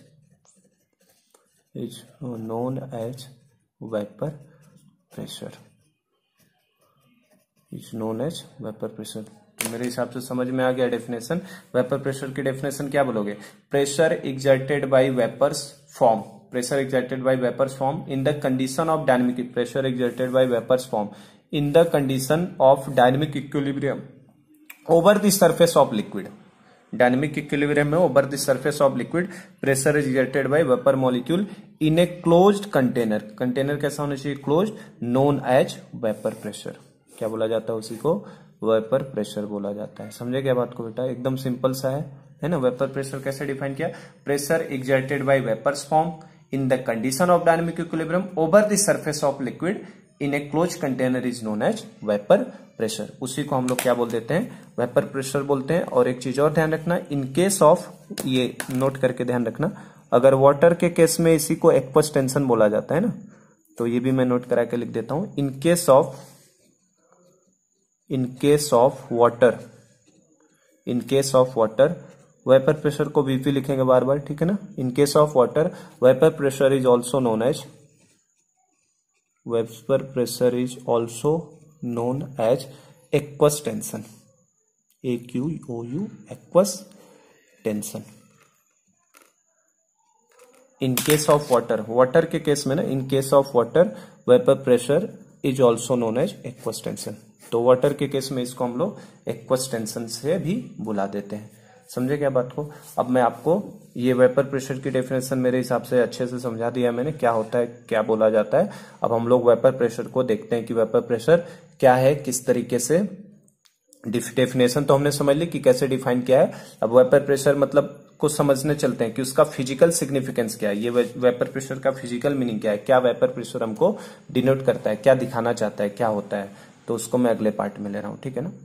vapour pressure, is known as vapour pressure. तो मेरे हिसाब से समझ में आ गया डेफिनेशन। वेपर प्रेशर की डेफिनेशन क्या बोलोगे? Pressure exerted by vapours form, pressure exerted by vapours form in the condition of dynamic, pressure exerted by vapours form in the condition of dynamic equilibrium over the surface of liquid. Dynamic equilibrium में over the surface of liquid pressure is exerted by vapour molecule in a closed container. Container कैसा होना चाहिए? Closed, known as vapour pressure. क्या बोला जाता है उसी को? वेपर प्रेशर बोला जाता है। समझे क्या बात को बेटा? एकदम सिंपल सा है ना। वेपर प्रेशर कैसे डिफाइन किया? Pressure exerted by vapours form in the condition of dynamic equilibrium over the surface of liquid in a close container is known as vapour pressure. उसी को हम लोग क्या बोल देते हैं? वेपर प्रेशर बोलते हैं। और एक चीज और ध्यान रखना, इन केस ऑफ, ये नोट करके ध्यान रखना, अगर वाटर के केस में इसी को एक्वस टेंशन बोला जाता है ना, तो ये भी मैं नोट करा के लिख देता हूं। In case of water, in case of water vapour pressure को वीपी लिखेंगे बार बार, ठीक है ना। In case of water vapour pressure is also known as, vapour pressure is also known as aqueous tension, AQOU, aqueous tension. In case of water, water के case में ना, in case of water vapour pressure is also known as aqueous tension. तो water के case में इसको हम लोग aqueous tension से भी बुला देते हैं। समझे क्या बात को? अब मैं आपको ये वेपर प्रेशर की डेफिनेशन मेरे हिसाब से अच्छे से समझा दिया मैंने, क्या होता है, क्या बोला जाता है। अब हम लोग वेपर प्रेशर को देखते हैं कि वेपर प्रेशर क्या है, किस तरीके से। डेफिनेशन तो हमने समझ ली कि कैसे डिफाइन किया है। अब वेपर प्रेशर मतलब को समझने चलते हैं कि उसका फिजिकल सिग्निफिकेंस क्या है, ये वेपर प्रेशर का फिजिकल मीनिंग क्या है, क्या वेपर प्रेशर हमको डिनोट करता है, क्या दिखाना चाहता है, क्या होता है। तो उसको मैं अगले पार्ट में ले रहा हूं, ठीक है ना।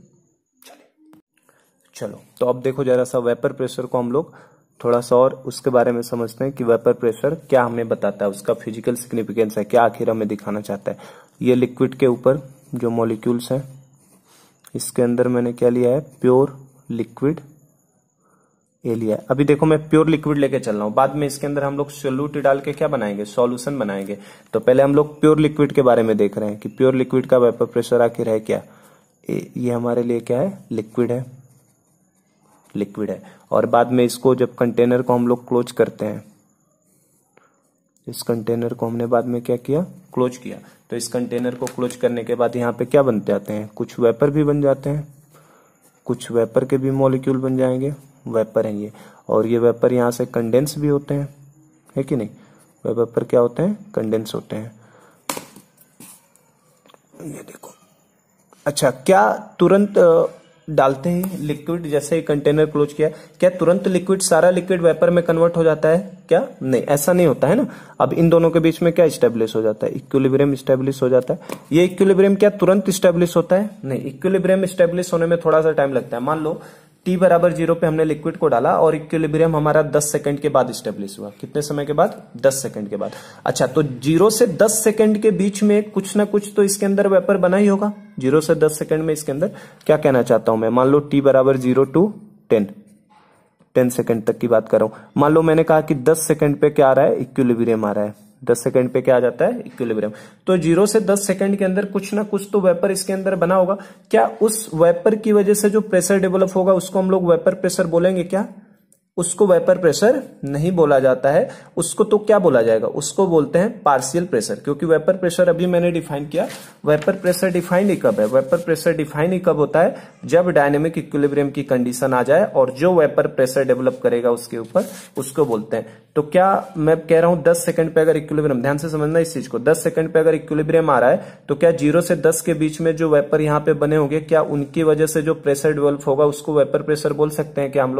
चलो, तो अब देखो जरा सा वेपर प्रेशर को हम लोग थोड़ा सा और उसके बारे में समझते हैं कि वेपर प्रेशर क्या हमें बताता है, उसका फिजिकल सिग्निफिकेंस है, क्या आखिर हमें दिखाना चाहता है। ये लिक्विड के ऊपर जो मॉलिक्यूल्स हैं, इसके अंदर मैंने क्या लिया है? प्योर लिक्विड ए लिया है। अभी देखो मैं प्योर लिक्विड लेके चल रहा हूं, बाद में इसके अंदर हम लोग सोल्यूट डाल के क्या बनाएंगे? सॉल्यूशन बनाएंगे। तो पहले हम लोग प्योर लिक्विड के बारे में देख रहे हैं कि प्योर लिक्विड का वेपर प्रेशर आखिर है क्या। ये हमारे लिए क्या है? लिक्विड है, लिक्विड है। और बाद में इसको जब कंटेनर को हम लोग क्लोज करते हैं, इस कंटेनर को हमने बाद में क्या किया? क्लोज किया। तो इस कंटेनर को क्लोज करने के बाद यहाँ पे क्या बन जाते हैं? कुछ वेपर भी बन जाते हैं, कुछ वेपर के भी मॉलिक्यूल बन जाएंगे, वेपर है ये। और ये वेपर यहाँ से कंडेंस भी होते हैं, है कि नहीं? वेपर क्या होते हैं? कंडेंस होते हैं। ये देखो, अच्छा, क्या तुरंत डालते ही लिक्विड, जैसे ही कंटेनर क्लोज किया, क्या तुरंत लिक्विड, सारा लिक्विड वेपर में कन्वर्ट हो जाता है क्या? नहीं, ऐसा नहीं होता है ना। अब इन दोनों के बीच में क्या स्टेब्लिश हो जाता है? इक्विलिब्रियम स्टेब्लिश हो जाता है। ये इक्विलिब्रियम क्या तुरंत स्टेब्लिश होता है? नहीं, इक्विलिब्रियम स्टेब्लिश होने में थोड़ा सा टाइम लगता है। मान लो t बराबर 0 पे हमने लिक्विड को डाला और इक्विलिब्रियम हमारा 10 सेकंड के बाद स्टेब्लिश हुआ। कितने समय के बाद? 10 सेकंड के बाद। अच्छा, तो 0 से 10 सेकंड के बीच में कुछ ना कुछ तो इसके अंदर वेपर बना ही होगा। 0 से 10 सेकंड में इसके अंदर क्या कहना चाहता हूं मैं? मान लो t बराबर 0 to 10 सेकंड तक की बात कर रहा हूं। मान लो मैंने कहा कि 10 सेकंड पे क्या आ रहा है? इक्विलिब्रियम आ रहा है। 10 सेकंड पे क्या आ जाता है? इक्विलिब्रियम। तो 0 से 10 सेकंड के अंदर कुछ ना कुछ तो वेपर इसके अंदर बना होगा। क्या उस वेपर की वजह से जो प्रेशर डेवलप होगा उसको हम लोग वेपर प्रेशर बोलेंगे क्या? उसको वेपर प्रेशर नहीं बोला जाता है। उसको तो क्या बोला जाएगा? उसको बोलते हैं पार्शियल प्रेशर। क्योंकि वेपर प्रेशर अभी मैंने डिफाइन किया, वेपर प्रेशर डिफाइन ही कब है? वेपर प्रेशर डिफाइन ही कब होता है? जब डायनेमिक इक्विलिब्रियम की कंडीशन आ जाए और जो वेपर प्रेशर डेवलप करेगा उसके ऊपर, उसको बोलते हैं। तो क्या मैं कह रहा हूं 10 सेकंड पे अगर इक्विलिब्रियम, ध्यान से समझना इस चीज को, 10 सेकंड पे अगर इक्विलिब्रियम आ रहा है तो क्या 0 से 10 के बीच में जो वेपर यहाँ पे बने होंगे, क्या उनकी वजह से जो प्रेशर डेवलप होगा उसको वेपर प्रेशर बोल सकते हैं क्या हम लोग?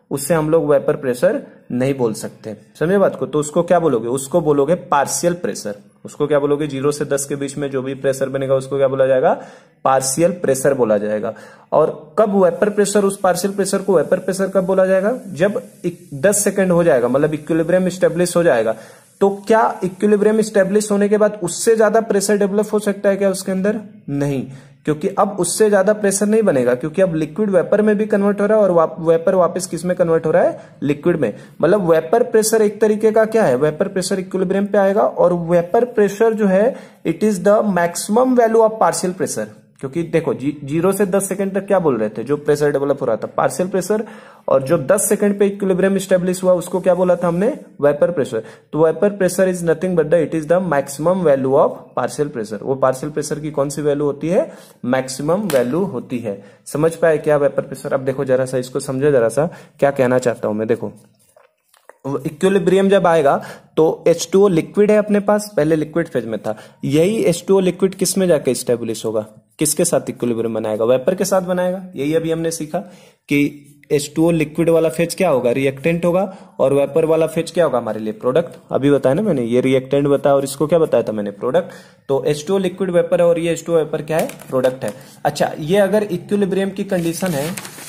उसे हम लोग वेपर प्रेशर नहीं बोल सकते। समझे बात को? तो उसको क्या बोलोगे? उसको बोलोगे पार्शियल प्रेशर। उसको क्या बोलोगे? 0 से 10 के बीच में जो भी प्रेशर बनेगा उसको क्या बोला जाएगा? पार्शियल प्रेशर बोला जाएगा। और कब वेपर प्रेशर, उस पार्शियल प्रेशर को वेपर प्रेशर कब बोला जाएगा? जब 10 सेकंड हो जाएगा, मतलब इक्विलिब्रियम स्टेब्लिश हो जाएगा। तो क्या इक्विलिब्रियम स्टेब्लिश होने के बाद उससे ज्यादा प्रेशर डेवलप हो सकता है क्या उसके अंदर? नहीं, क्योंकि अब उससे ज्यादा प्रेशर नहीं बनेगा, क्योंकि अब लिक्विड वेपर में भी कन्वर्ट हो रहा है और वेपर वापस किस में कन्वर्ट हो रहा है? लिक्विड में। मतलब वेपर प्रेशर एक तरीके का क्या है? वेपर प्रेशर इक्विलिब्रियम पे आएगा, और वेपर प्रेशर जो है it is the maximum value of partial pressure. क्योंकि देखो 0 से 10 सेकंड तक क्या बोल रहे थे? जो प्रेशर डेवलप हो रहा था पार्शियल प्रेशर, और जो 10 सेकंड पे इक्विलिब्रियम स्टेब्लिश हुआ उसको क्या बोला था हमने? Vapour pressure. तो vapour pressure is nothing but the it is the maximum value of partial pressure. वो पार्शियल प्रेशर की कौन सी वैल्यू होती है? मैक्सिमम वैल्यू होती है। समझ पाए क्या वेपर प्रेशर? अब देखो जरा सा इसको समझो, जरा सा क्या कहना चाहता हूं मैं। देखो इक्विलिब्रियम जब आएगा तो H2O लिक्विड है अपने पास, पहले लिक्विड फेज में था। यही H2O लिक्विड किस में जाके स्टेब्लिश होगा? किसके साथ इक्विलिब्रियम बनाएगा? वेपर के साथ बनाएगा। यही अभी हमने सीखा कि H2O लिक्विड वाला फेज क्या होगा? रिएक्टेंट होगा, और वेपर वाला फेज क्या होगा हमारे लिए? प्रोडक्ट। अभी बताया ना मैंने, ये रिएक्टेंट बताया और इसको क्या बताया था मैंने? प्रोडक्ट। तो H2O लिक्विड वेपर है और ये H2O वेपर क्या है? प्रोडक्ट है। अच्छा, ये अगर इक्विलिब्रियम की कंडीशन है,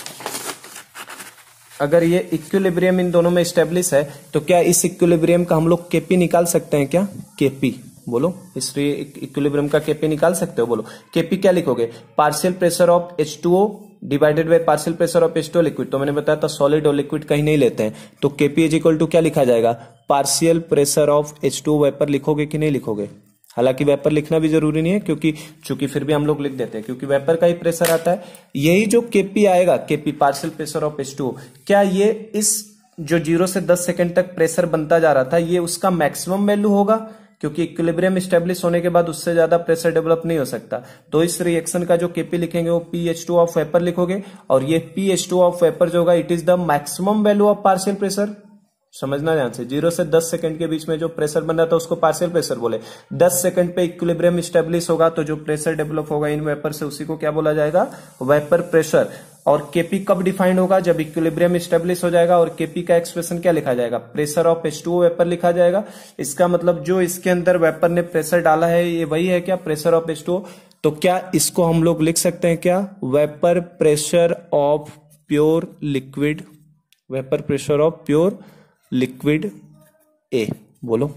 अगर ये इक्विलिब्रियम इन दोनों में स्टेब्लिश है, तो क्या इस इक्विलिब्रियम का हम लोग केपी निकाल सकते हैं क्या? केपी बोलो, इस इक्विलिब्रियम का केपी निकाल सकते हो? बोलो केपी क्या लिखोगे? Partial pressure of H2O divided by partial pressure of H2O liquid. तो मैंने बताया था सॉलिड और लिक्विड कहीं नहीं लेते हैं, तो केपी इज इक्वल टू क्या लिखा जाएगा? Partial pressure of H2O vapour लिखोगे कि नहीं लिखोगे? हालांकि वेपर लिखना भी जरूरी नहीं है, क्योंकि चूंकि फिर भी हम लोग लिख देते हैं, क्योंकि वेपर का ही प्रेशर आता है। यही जो केपी आएगा, KP partial pressure of H2O, क्या ये इस जो 0 से 10 सेकंड तक प्रेशर बनता जा रहा था, ये उसका मैक्सिमम वैल्यू होगा? क्योंकि इक्विलिब्रियम स्टेब्लिश होने के बाद उससे ज्यादा प्रेशर डेवलप नहीं हो सकता। तो इस रिएक्शन का जो केपी लिखेंगे वो PH2 ऑफ वेपर लिखोगे, और ये PH2 ऑफ वेपर जो होगा it is the maximum value of partial pressure. समझना ध्यान से, 0 से 10 सेकंड के बीच में जो प्रेशर बन रहा था उसको पार्शियल प्रेशर बोले। 10 सेकंड पे इक्विलिब्रियम स्टेब्लिश होगा तो जो प्रेशर डेवलप होगा इन वेपर से, उसी को क्या बोला जाएगा? Vapour pressure. और केपी कब डिफाइंड होगा? जब इक्विलिब्रियम स्टेब्लिश हो जाएगा, और केपी का एक्सप्रेशन क्या लिखा जाएगा? प्रेशर ऑफ H2O वेपर लिखा जाएगा। इसका मतलब जो इसके अंदर वेपर ने प्रेशर डाला है ये वही है क्या? Pressure of H2O। तो क्या इसको हम लोग लिख सकते हैं क्या? Vapour pressure of pure liquid, vapour pressure of pure liquid A. बोलो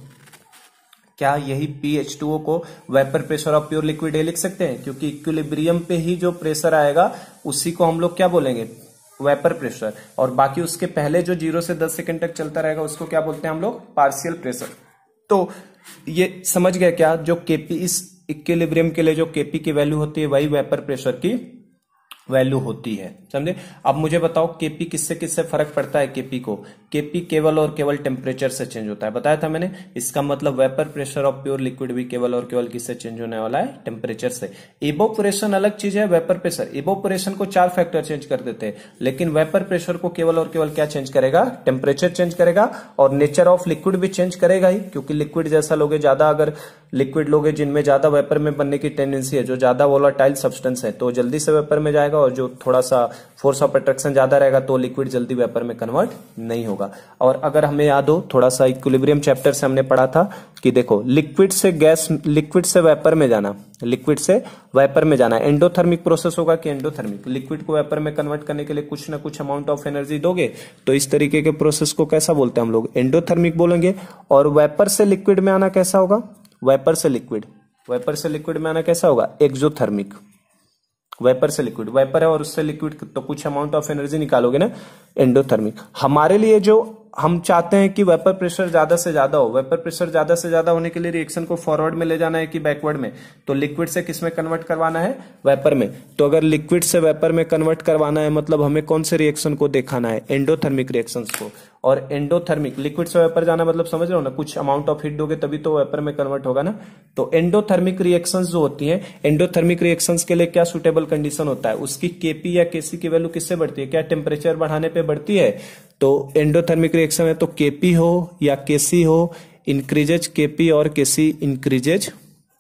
क्या यही PH2O को vapour pressure of pure liquid A लिख सकते हैं? क्योंकि इक्विलिब्रियम पे ही जो प्रेशर आएगा उसी को हम लोग क्या बोलेंगे? Vapour pressure. और बाकी उसके पहले जो 0 से 10 सेकंड तक चलता रहेगा उसको क्या बोलते हैं हम लोग? Partial pressure. तो ये समझ गए क्या? जो केपी इस इक्विलिब्रियम के लिए जो केपी की वैल्यू होती है वही वेपर प्रेशर की वैल्यू होती है। समझे? अब मुझे बताओ केपी किससे किससे फर्क पड़ता है? केपी को, केपी केवल और केवल टेम्परेचर से चेंज होता है, बताया था मैंने। इसका मतलब vapour pressure of pure liquid भी केवल और केवल किससे चेंज होने वाला है? टेम्परेचर से। इवोपोरेशन अलग चीज है, वेपर प्रेशर। इवोपोरेशन को 4 फैक्टर चेंज कर देते हैं, लेकिन वेपर प्रेशर को केवल और केवल क्या चेंज करेगा? टेम्परेचर चेंज करेगा, और नेचर ऑफ लिक्विड भी चेंज करेगा ही, क्योंकि लिक्विड जैसा लोगे, ज्यादा अगर लिक्विड लोगे जिनमें ज्यादा वेपर में बनने की टेंडेंसी है, जो ज्यादा वोलाटाइल सब्सटेंस है, तो जल्दी से वेपर में जाएगा, और जो थोड़ा सा फोर्स ऑफ अट्रैक्शन ज्यादा रहेगा तो लिक्विड जल्दी वेपर में कन्वर्ट नहीं होगा। और अगर हमें याद हो, थोड़ा सा इक्विलिब्रियम चैप्टर से हमने पढ़ा था कि देखो लिक्विड से गैस, लिक्विड से वेपर में जाना, लिक्विड से वेपर में जाना एंडोथर्मिक प्रोसेस होगा कि एंडोथर्मिक? लिक्विड को वेपर में कन्वर्ट करने के लिए कुछ ना कुछ अमाउंट ऑफ एनर्जी दोगे, तो इस तरीके के प्रोसेस को कैसा बोलते हैं हम लोग? एंडोथर्मिक बोलेंगे। और वेपर से लिक्विड में आना कैसा होगा? वेपर से लिक्विड, वेपर से लिक्विड में आना कैसा होगा? एक्सोथर्मिक। वेपर से लिक्विड, वेपर है और उससे लिक्विड, तो कुछ अमाउंट ऑफ एनर्जी निकालोगे ना, एंडोथर्मिक। हमारे लिए जो हम चाहते हैं कि वेपर प्रेशर ज्यादा से ज्यादा हो, वेपर प्रेशर ज्यादा से ज्यादा होने के लिए रिएक्शन को फॉरवर्ड में ले जाना है कि बैकवर्ड में? तो लिक्विड से किस में कन्वर्ट करवाना है? वेपर में। तो अगर लिक्विड से वेपर में कन्वर्ट करवाना है, मतलब हमें कौन से रिएक्शन को दिखाना है? एंडोथर्मिक रिएक्शंस को। और एंडोथर्मिक, लिक्विड से वेपर जाना मतलब समझ रहे हो ना, कुछ अमाउंट ऑफ हीट दोगे तभी तो वेपर में कन्वर्ट होगा ना। तो एंडोथर्मिक रिएक्शंस जो होती हैं, एंडोथर्मिक रिएक्शंस के लिए क्या सुटेबल कंडीशन होता है? उसकी केपी या केसी की वैल्यू किससे बढ़ती है? क्या टेम्परेचर बढ़ाने पे बढ़ती है? तो एंडोथर्मिक रिएक्शन है तो केपी हो या केसी हो, इंक्रीजेज केपी और केसी इंक्रीजेज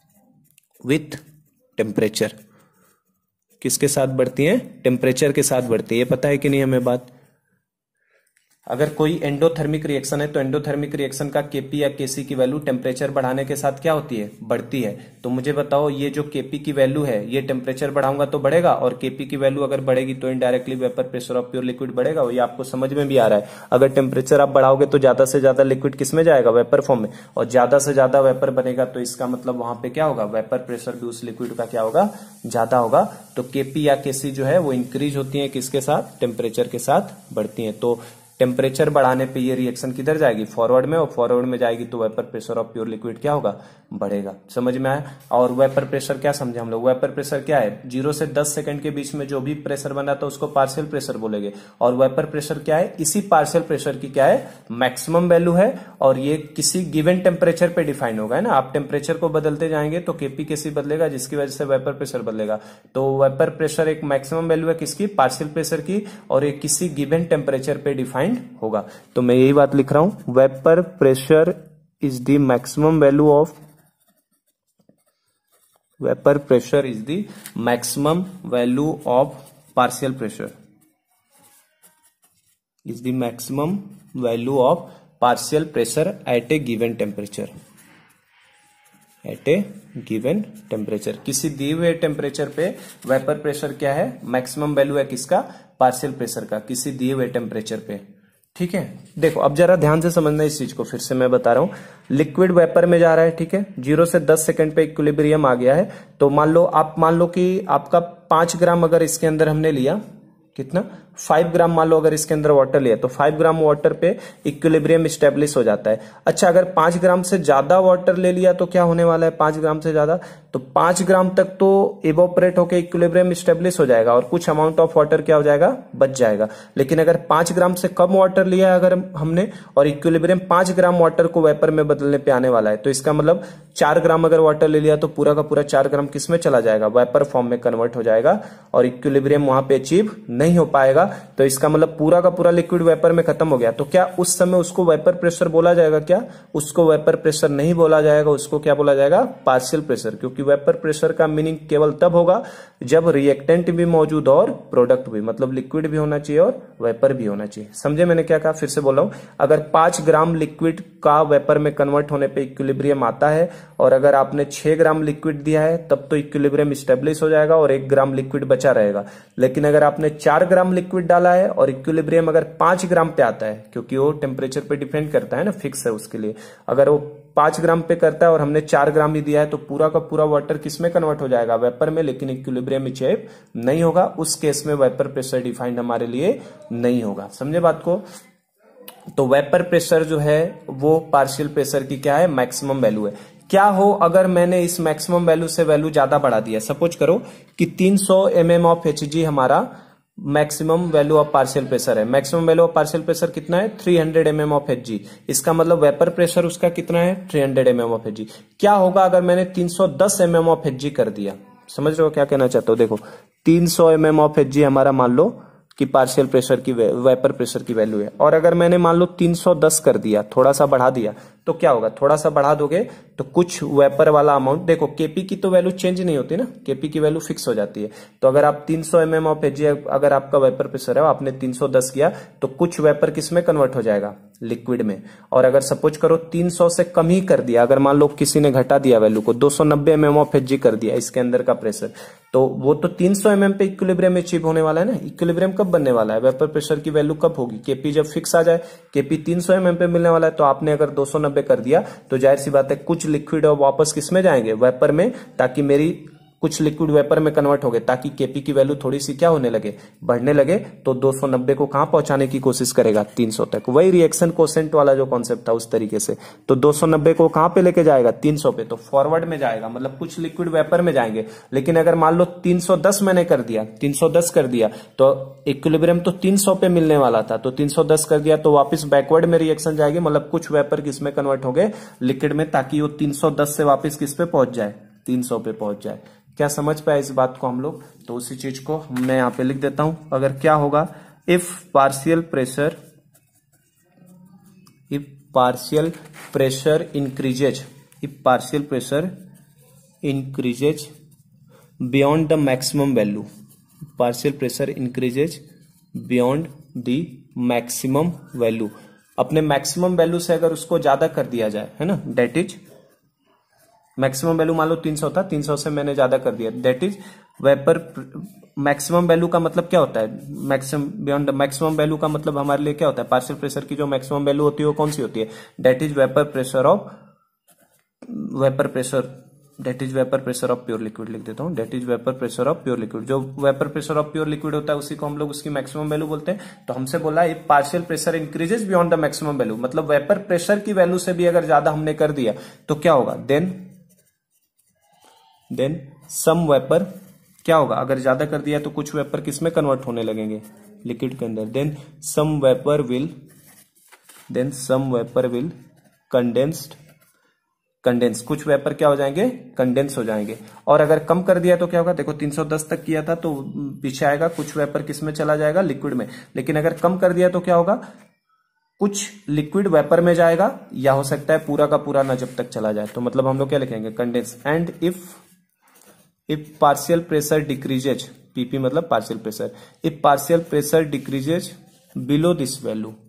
विथ टेम्परेचर। किसके साथ बढ़ती है? टेम्परेचर के साथ बढ़ती है। ये पता है कि नहीं हमें बात? अगर कोई एंडोथर्मिक रिएक्शन है तो एंडोथर्मिक रिएक्शन का केपी या केसी की वैल्यू टेम्परेचर बढ़ाने के साथ क्या होती है, बढ़ती है। तो मुझे बताओ ये जो केपी की वैल्यू है ये टेम्परेचर बढ़ाऊंगा तो बढ़ेगा, और केपी की वैल्यू अगर बढ़ेगी तो indirectly vapour pressure of pure liquid बढ़ेगा। ये आपको समझ में भी आ रहा है। अगर टेम्परेचर आप बढ़ाओगे तो ज्यादा से ज्यादा लिक्विड किसमें जाएगा, वेपर फॉर्म में, और ज्यादा से ज्यादा वेपर बनेगा तो इसका मतलब वहां पे क्या होगा, वेपर प्रेशर भी उस लिक्विड का क्या होगा, ज्यादा होगा। तो केपी या केसी जो है वो इंक्रीज होती है किसके साथ, टेम्परेचर के साथ बढ़ती है। तो टेम्परेचर बढ़ाने पे ये रिएक्शन किधर जाएगी, फॉरवर्ड में, और फॉरवर्ड में जाएगी तो vapour pressure of pure liquid क्या होगा, बढ़ेगा। समझ में आया। और वेपर प्रेशर क्या समझे हम लोग, वेपर प्रेशर क्या है, 0 से 10 सेकंड के बीच में जो भी प्रेशर बना था उसको पार्शियल प्रेशर बोलेंगे। और वेपर प्रेशर क्या है, इसी पार्शियल प्रेशर की क्या है, मैक्सिमम वैल्यू है, और ये किसी गिवन टेम्परेचर पे डिफाइन होगा, है ना। आप टेम्परेचर को बदलते जाएंगे तो केपी केसी बदलेगा, जिसकी वजह से वेपर प्रेशर बदलेगा। तो वेपर प्रेशर एक मैक्सिमम वैल्यू है किसकी, पार्शियल प्रेशर की, और एक किसी गिवन टेम्परेचर पे डिफाइंड होगा। तो मैं यही बात लिख रहा हूं, vapour pressure is the maximum value of, vapour pressure is the maximum value of partial pressure, is the maximum value of partial pressure at a given temperature, at a given temperature. किसी दिए हुए temperature पे vapour pressure क्या है, maximum value है किसका, partial pressure का, किसी दिए हुए टेम्परेचर पे। ठीक है, देखो अब जरा ध्यान से समझना इस चीज को, फिर से मैं बता रहा हूं। लिक्विड वेपर में जा रहा है, ठीक है, 0 से 10 सेकंड पे इक्विलिब्रियम आ गया है। तो मान लो कि आपका 5 ग्राम अगर इसके अंदर हमने लिया, कितना, 5 ग्राम मान लो अगर इसके अंदर वाटर लिया, तो 5 ग्राम वाटर पे इक्विलिब्रियम स्टेब्लिश हो जाता है। अच्छा, अगर 5 ग्राम से ज्यादा वाटर ले लिया तो क्या होने वाला है, 5 ग्राम से ज्यादा, तो 5 ग्राम तक तो इवोपरेट होकर इक्विलिब्रियम स्टेब्लिश हो जाएगा और कुछ अमाउंट ऑफ वाटर क्या हो जाएगा, बच जाएगा। लेकिन अगर 5 ग्राम से कम वाटर लिया अगर हमने, और इक्विलिब्रियम 5 ग्राम वाटर को वेपर में बदलने पे आने वाला है, तो इसका मतलब 4 ग्राम अगर वाटर ले लिया तो पूरा का पूरा 4 ग्राम किसमें चला जाएगा, वेपर फॉर्म में कन्वर्ट हो जाएगा, और इक्विलिब्रियम वहां पे अचीव नहीं हो पाएगा। तो इसका मतलब पूरा का पूरा लिक्विड वेपर में खत्म हो गया। तो क्या उस समय उसको वेपर प्रेशर बोला जाएगा, क्या उसको वेपर प्रेशर नहीं बोला जाएगा, उसको क्या बोला जाएगा, पार्शियल प्रेशर। क्योंकि वेपर प्रेशर का मीनिंग केवल तब होगा जब रिएक्टेंट भी मौजूद और प्रोडक्ट भी, मतलब लिक्विड भी होना चाहिए और वेपर भी होना चाहिए। समझे मैंने क्या कहा, फिर से बोल रहा हूं, अगर 5 ग्राम लिक्विड का वेपर में कन्वर्ट होने पे इक्विलिब्रियम आता है, और अगर आपने 6 ग्राम लिक्विड दिया है तब तो इक्विलिब्रियम स्टेब्लिश हो जाएगा और 1 ग्राम लिक्विड बचा रहेगा। लेकिन अगर आपने 4 ग्राम लिक्विड डाला है और इक्विलिब्रियम अगर 5 ग्राम पे आता है, क्योंकि वो टेम्परेचर पे डिपेंड करता है ना, फिक्स है उसके लिए, अगर वो 5 ग्राम पे करता है और हमने 4 ग्राम ही दिया है तो पूरा का पूरा वाटर किसमें कन्वर्ट हो जाएगा, वेपर में, लेकिन इक्विलिब्रियम अचीव नहीं होगा। उस केस में वेपर प्रेशर डिफाइंड हमारे लिए नहीं होगा। समझे बात को। तो वेपर प्रेशर जो है वो पार्शियल प्रेशर की क्या है, मैक्सिमम वैल्यू है। क्या हो अगर मैंने इस मैक्सिमम वैल्यू से वैल्यू ज्यादा बढ़ा दिया, सपोज करो कि 300 mm ऑफ Hg हमारा maximum value of partial pressure है। Maximum value of partial pressure कितना है, 300 mm ऑफ Hg। इसका मतलब वेपर प्रेशर उसका कितना है, 300 mm ऑफ Hg। क्या होगा अगर मैंने 310 mm ऑफ Hg कर दिया, समझ रहे हो क्या कहना चाहता हूं। देखो 300 mm ऑफ Hg हमारा मान लो कि पार्शियल प्रेशर की, वेपर प्रेशर की वैल्यू है, और अगर मैंने मान लो 310 कर दिया, थोड़ा सा बढ़ा दिया, तो क्या होगा, थोड़ा सा बढ़ा दोगे तो कुछ वेपर वाला अमाउंट, देखो केपी की तो वैल्यू चेंज नहीं होती ना, केपी की वैल्यू फिक्स हो जाती है। तो अगर आप 300 mm ऑफ Hg अगर आपका वेपर प्रेशर है, आपने 310 किया, तो कुछ वेपर किस में कन्वर्ट हो जाएगा, लिक्विड में। और अगर सपोज करो 300 से कम ही कर दिया, अगर मान लो किसी ने घटा दिया वैल्यू को, 290 mm ऑफ Hg कर दिया इसके अंदर का प्रेशर, तो वो तो 300 mm पे इक्विलिब्रियम अचीव होने वाला है ना। इक्विलिब्रियम कब बनने वाला है, वेपर प्रेशर की वैल्यू कब होगी, केपी जब फिक्स आ जाए, केपी 300 mm पे मिलने वाला है। तो आपने अगर 290 कर दिया तो जाहिर सी बात है कुछ लिक्विड और वापस किसमें जाएंगे, वेपर में, ताकि मेरी कुछ लिक्विड वेपर में कन्वर्ट हो गए, ताकि केपी की वैल्यू थोड़ी सी क्या होने लगे, बढ़ने लगे। तो 290 को कहां पहुंचाने की कोशिश करेगा, 300 तक। वही रिएक्शन कोसेंट वाला जो कॉन्सेप्ट था उस तरीके से। तो 290 को कहां पे लेके जाएगा, 300 पे, तो फॉरवर्ड में जाएगा, मतलब कुछ लिक्विड वेपर में जाएंगे। लेकिन अगर मान लो 310 मैंने कर दिया, 310 कर दिया, तो इक्विलिब्रियम तो 300 पे मिलने वाला था, तो 310 कर दिया तो वापस बैकवर्ड में रिएक्शन जाएगी, मतलब कुछ वेपर किसमें कन्वर्ट हो गए, लिक्विड में, ताकि वो 310 से वापस किस पे पहुंच जाए, 300 पे पहुंच जाए। क्या समझ पाए इस बात को हम लोग। तो उसी चीज को मैं यहां पे लिख देता हूं। अगर क्या होगा, if partial pressure increases beyond the maximum value, partial pressure increases beyond the maximum value, अपने मैक्सिमम वैल्यू से अगर उसको ज्यादा कर दिया जाए, है ना, दैट इज मैक्सिमम वैल्यू मान लो 300 था, 300 से मैंने ज्यादा कर दिया, that is vapour. Maximum value का मतलब क्या होता है, मैक्सिमम बियॉन्ड मैक्सिमम वैल्यू का मतलब हमारे लिए क्या होता है, पार्शियल प्रेशर की जो मैक्सिमम वैल्यू होती है वो कौन सी होती है, that is vapour pressure of pure liquid. लिख देता हूं, that is vapour pressure of pure liquid. जो vapour pressure of pure liquid होता है उसी को हम लोग उसकी मैक्सिमम वैल्यू बोलते हैं। तो हमसे बोला if partial pressure increases beyond the maximum value, मतलब वेपर प्रेशर की वैल्यू से भी अगर ज्यादा हमने कर दिया तो क्या होगा, देन सम वेपर क्या होगा, अगर ज्यादा कर दिया तो कुछ वेपर किसमें कन्वर्ट होने लगेंगे, लिक्विड के अंदर, then some vapour will condense, कुछ वेपर क्या हो जाएंगे, कंडेंस हो जाएंगे। और अगर कम कर दिया तो क्या होगा, देखो 310 तक किया था तो पीछे आएगा, कुछ वेपर किसमें चला जाएगा, लिक्विड में। लेकिन अगर कम कर दिया तो क्या होगा, कुछ लिक्विड वेपर में जाएगा, या हो सकता है पूरा का पूरा ना जब तक चला जाए। तो मतलब हम लोग क्या लिखेंगे, condense. And if partial pressure decreases, PP मतलब partial pressure, if partial pressure decreases below this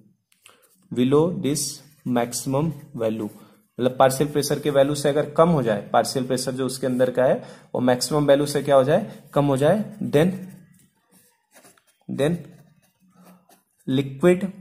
maximum value, मतलब पार्शियल प्रेशर के वैल्यू से अगर कम हो जाए, पार्शियल प्रेशर जो उसके अंदर का है वो मैक्सिमम वैल्यू से क्या हो जाए, कम हो जाए, देन लिक्विड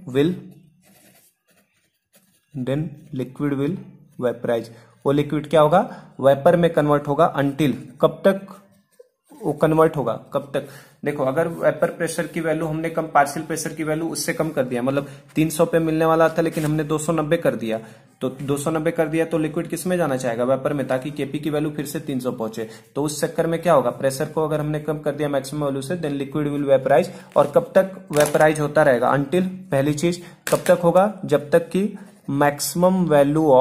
विल वेपराइज, वो लिक्विड क्या होगा, वेपर में कन्वर्ट होगा, अंटिल, कब तक वो कन्वर्ट होगा, कब तक, देखो अगर वेपर प्रेशर की वैल्यू हमने कम, पार्शियल प्रेशर की वैल्यू उससे कम कर दिया, मतलब 300 पे मिलने वाला था लेकिन हमने 290 कर दिया, तो 290 कर दिया तो लिक्विड किस में जाना चाहेगा, वेपर में, ताकि केपी की वैल्यू फिर से 300 पहुंचे। तो उस चक्कर में क्या होगा, प्रेशर को अगर हमने कम कर दिया मैक्सिमम वैल्यू से, देन लिक्विड विल वेपराइज। और कब तक वेपराइज होता रहेगा, अंटिल, पहली चीज कब तक होगा, जब तक कि maximum value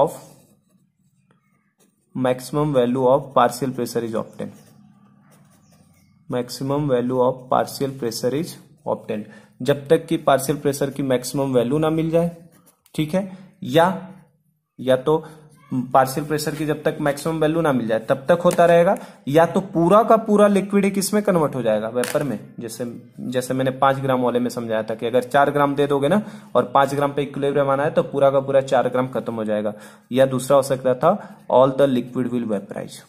of partial pressure is obtain, maximum value of partial pressure is obtain, जब तक कि पार्शियल प्रेशर की मैक्सिमम वैल्यू ना मिल जाए, ठीक है, या तो पार्शियल प्रेशर की जब तक मैक्सिमम वैल्यू ना मिल जाए तब तक होता रहेगा, या तो पूरा का पूरा लिक्विड ही किसमें कन्वर्ट हो जाएगा, वेपर में। जैसे मैंने 5 ग्राम वाले में समझाया था कि अगर 4 ग्राम दे दोगे ना और 5 ग्राम पे इक्विलिब्रियम आना है तो पूरा का पूरा 4 ग्राम खत्म हो जाएगा। या दूसरा हो सकता था all the liquid will vaporise,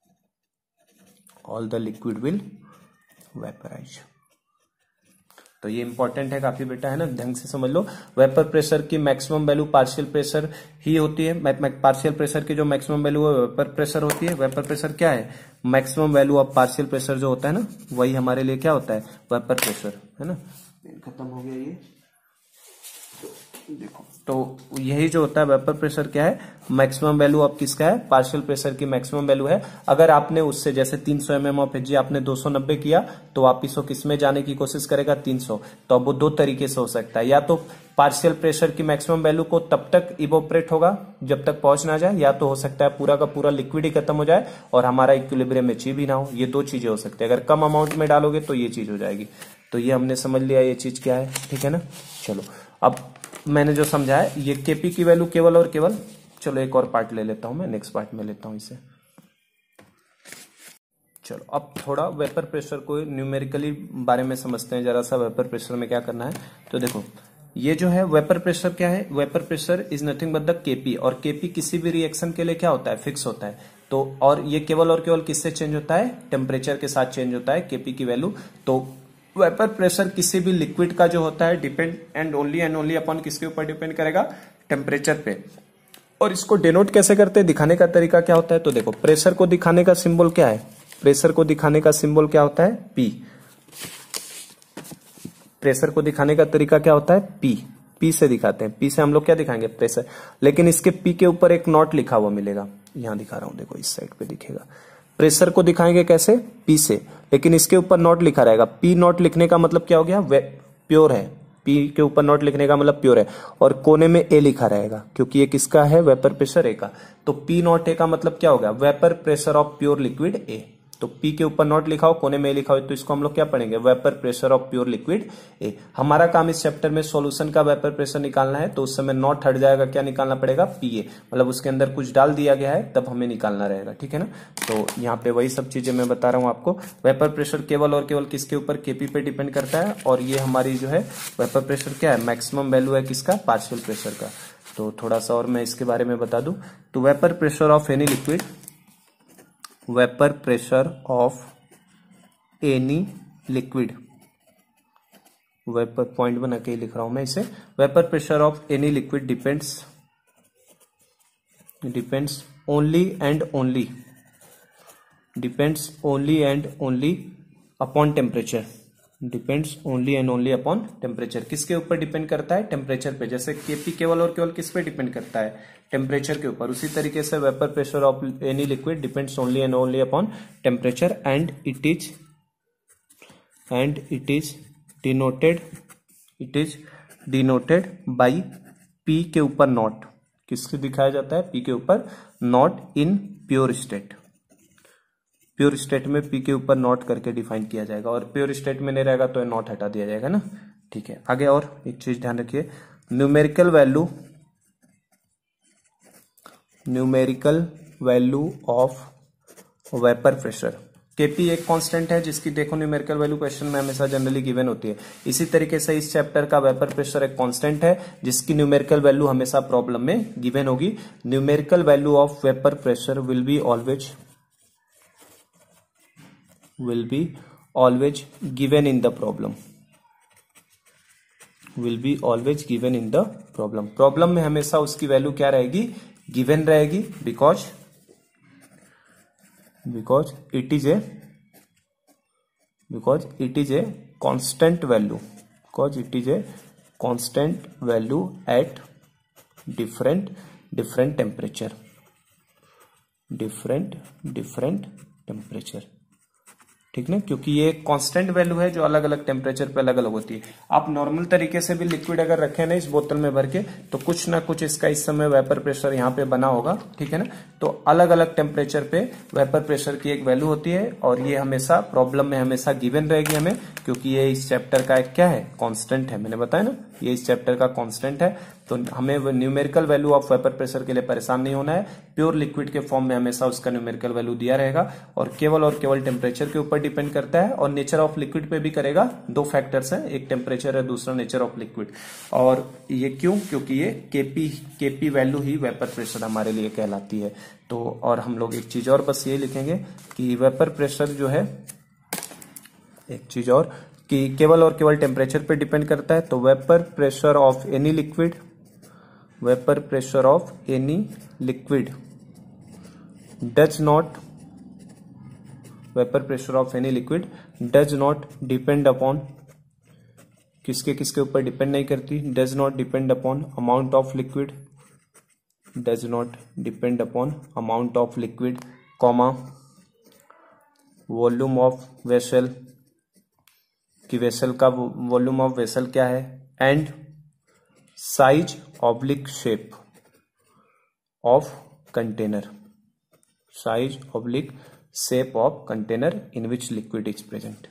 तो ये इंपॉर्टेंट है काफी बेटा, है ना, ढंग से समझ लो। वेपर प्रेशर की मैक्सिमम वैल्यू पार्शियल प्रेशर ही होती है, पार्शियल प्रेशर की जो मैक्सिमम वैल्यू है वेपर प्रेशर होती है। वेपर प्रेशर क्या है, maximum value of partial pressure जो होता है ना, वही हमारे लिए क्या होता है, वेपर प्रेशर, है ना। खत्म हो गया ये, देखो तो यही जो होता है वेपर प्रेशर क्या है, मैक्सिमम वैल्यू ऑफ किसका है, पार्शियल प्रेशर की मैक्सिमम वैल्यू है। अगर आपने उससे जैसे 300 mm ऑफ एच आपने 290 किया तो वापिस वो किसमें जाने की कोशिश करेगा, 300। तो अब वो दो तरीके से हो सकता है, या तो पार्शियल प्रेशर की मैक्सिमम वैल्यू को तब तक इवोपरेट होगा जब तक पहुंच ना जाए, या तो हो सकता है पूरा का पूरा लिक्विड ही खत्म हो जाए और हमारा इक्विलिब्रियम में भी ना हो। ये दो चीजें हो सकती है, अगर कम अमाउंट में डालोगे तो ये चीज हो जाएगी। तो ये हमने समझ लिया ये चीज क्या है, ठीक है ना। चलो अब मैंने जो समझा है ये केपी की वैल्यू केवल और केवल, चलो एक और पार्ट ले लेता हूं मैं, नेक्स्ट पार्ट में लेता हूं इसे। चलो अब थोड़ा वेपर प्रेशर को न्यूमेरिकली बारे में समझते हैं जरा सा, वेपर प्रेशर में क्या करना है। तो देखो ये जो है वेपर प्रेशर क्या है, vapour pressure is nothing but the KP, और केपी किसी भी रिएक्शन के लिए क्या होता है, फिक्स होता है। तो और ये केवल और केवल किससे चेंज होता है, टेम्परेचर के साथ चेंज होता है केपी की वैल्यू। तो वेपर प्रेशर किसी भी लिक्विड का जो होता है डिपेंड एंड ओनली अपॉन किसके ऊपर डिपेंड करेगा, टेम्परेचर पे। और इसको डिनोट कैसे करते हैं, दिखाने का तरीका क्या होता है। तो देखो प्रेशर को दिखाने का सिंबल क्या है, प्रेशर को दिखाने का सिंबल क्या होता है, पी। प्रेशर को दिखाने का तरीका क्या होता है, पी से दिखाते हैं। पी से हम लोग क्या दिखाएंगे, प्रेशर। लेकिन इसके पी के ऊपर एक नॉट लिखा हुआ मिलेगा, यहां दिखा रहा हूं, देखो इस साइड पे दिखेगा। प्रेशर को दिखाएंगे कैसे, पी से, लेकिन इसके ऊपर नॉट लिखा रहेगा। पी नॉट लिखने का मतलब क्या हो गया, प्योर है। पी के ऊपर नॉट लिखने का मतलब प्योर है, और कोने में ए लिखा रहेगा क्योंकि ये किसका है, वेपर प्रेशर ए का। तो पी नॉट ए का मतलब क्या होगा, vapour pressure of pure liquid A. तो पी के ऊपर नॉट लिखा हो, कोने में लिखा हो, तो इसको हम लोग क्या पढ़ेंगे, vapour pressure of pure liquid A. हमारा काम इस चैप्टर में सॉल्यूशन का वेपर प्रेशर निकालना है, तो उस समय नॉट हट जाएगा, क्या निकालना पड़ेगा, पीए, मतलब उसके अंदर कुछ डाल दिया गया है तब हमें निकालना रहेगा, ठीक है ना। तो यहाँ पे वही सब चीजें मैं बता रहा हूँ आपको। वेपर प्रेशर केवल और केवल किसके ऊपर, केपी पे डिपेंड करता है, और ये हमारी जो है वेपर प्रेशर क्या है, मैक्सिमम वैल्यू है किसका, पार्शियल प्रेशर का। तो थोड़ा सा और मैं इसके बारे में बता दूं, तो vapour pressure of any liquid, vapour pressure of any liquid, vapour point बना के लिख रहा हूं मैं इसे, vapour pressure of any liquid depends only and only upon temperature, depends only and only upon temperature. किसके ऊपर डिपेंड करता है, टेम्परेचर पे। जैसे केपी केवल और केवल किस पे डिपेंड करता है, टेम्परेचर के ऊपर। उसी तरीके से vapour pressure of any liquid depends only and only upon temperature, and it is denoted by P के ऊपर नॉट। किससे दिखाया जाता है, पी के ऊपर naught in pure state. Pure state में पी के ऊपर नॉट करके डिफाइन किया जाएगा, और प्योर स्टेट में नहीं रहेगा तो नॉट हटा दिया जाएगा ना, ठीक है। आगे और एक चीज ध्यान रखिए, numerical value of vapour pressure. KP एक कांस्टेंट है जिसकी देखो न्यूमेरिकल वैल्यू क्वेश्चन में हमेशा जनरली गिवन होती है। इसी तरीके से इस चैप्टर का वेपर प्रेशर एक कांस्टेंट है जिसकी न्यूमेरिकल वैल्यू हमेशा प्रॉब्लम में गिवन होगी। Numerical value of vapour pressure will be always given in the problem, problem में हमेशा उसकी वैल्यू क्या रहेगी, गिवन रहेगी, because it is a constant value at different temperature, ठीक ना, क्योंकि ये कांस्टेंट वैल्यू है जो अलग अलग टेम्परेचर पे अलग अलग होती है। आप नॉर्मल तरीके से भी लिक्विड अगर रखें ना इस बोतल में भर के, तो कुछ ना कुछ इसका इस समय वेपर प्रेशर यहाँ पे बना होगा, ठीक है ना। तो अलग अलग टेम्परेचर पे वेपर प्रेशर की एक वैल्यू होती है, और ये हमेशा प्रॉब्लम में हमेशा गिवन रहेगी हमें, क्योंकि ये इस चैप्टर का एक क्या है, कांस्टेंट है। मैंने बताया ना, ये इस चैप्टर का कांस्टेंट है। तो हमें numerical value of vapour pressure के लिए परेशान नहीं होना है। प्योर लिक्विड के फॉर्म में हमेशा उसका न्यूमेरिकल वैल्यू दिया रहेगा, और केवल टेम्परेचर के ऊपर डिपेंड करता है, और नेचर ऑफ लिक्विड पे भी करेगा। दो फैक्टर्स हैं, एक टेम्परेचर है, दूसरा नेचर ऑफ लिक्विड। और ये क्यों, क्योंकि ये केपी वैल्यू ही वेपर प्रेशर हमारे लिए कहलाती है। तो और हम लोग एक चीज और बस ये लिखेंगे कि वेपर प्रेशर जो है, एक चीज और कि केवल और केवल टेम्परेचर पे डिपेंड करता है। तो vapour pressure of any liquid does not depend upon, किसके ऊपर डिपेंड नहीं करती, does not depend upon amount of liquid, comma volume of vessel, कि वेसल का वॉल्यूम ऑफ वेसल क्या है, and size oblique shape of container, in which liquid is present,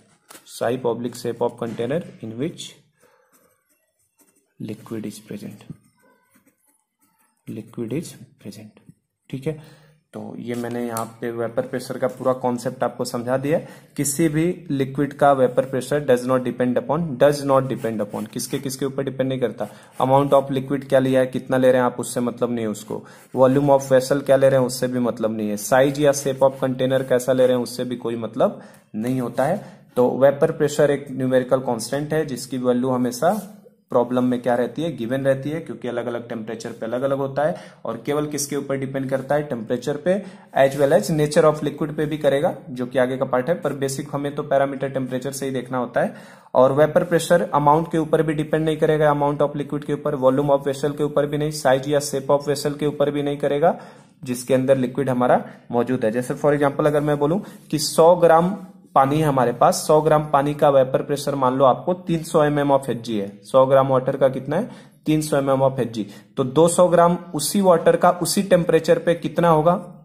liquid is present, ठीक है। तो ये मैंने यहाँ पे वेपर प्रेशर का पूरा कॉन्सेप्ट आपको समझा दिया। किसी भी लिक्विड का vapour pressure does not depend upon, किसके ऊपर डिपेंड नहीं करता। अमाउंट ऑफ लिक्विड क्या लिया है, कितना ले रहे हैं आप, उससे मतलब नहीं है उसको। वॉल्यूम ऑफ वेसल क्या ले रहे हैं, उससे भी मतलब नहीं है। साइज या शेप ऑफ कंटेनर कैसा ले रहे हैं, उससे भी कोई मतलब नहीं होता है। तो वेपर प्रेशर एक न्यूमेरिकल कांस्टेंट है जिसकी वैल्यू हमेशा प्रॉब्लम में क्या रहती है, गिवन रहती है, क्योंकि अलग अलग टेम्परेचर पे अलग अलग होता है, और केवल किसके ऊपर डिपेंड करता है, टेम्परेचर पे, as well as nature of liquid पे भी करेगा, जो कि आगे का पार्ट है। पर बेसिक हमें तो पैरामीटर टेम्परेचर से ही देखना होता है। और वेपर प्रेशर अमाउंट के ऊपर भी डिपेंड नहीं करेगा, अमाउंट ऑफ लिक्विड के ऊपर, वॉल्यूम ऑफ वेसल के ऊपर भी नहीं, साइज या शेप ऑफ वेसल के ऊपर भी नहीं करेगा जिसके अंदर लिक्विड हमारा मौजूद है। जैसे फॉर एग्जाम्पल अगर मैं बोलूं कि 100 ग्राम पानी है हमारे पास, 100 ग्राम पानी का वेपर प्रेशर मान लो आपको 300 mm ऑफ Hg है। 100 ग्राम वाटर का कितना है, 300 mm ऑफ Hg। तो 200 ग्राम उसी वाटर का उसी टेम्परेचर पे कितना होगा,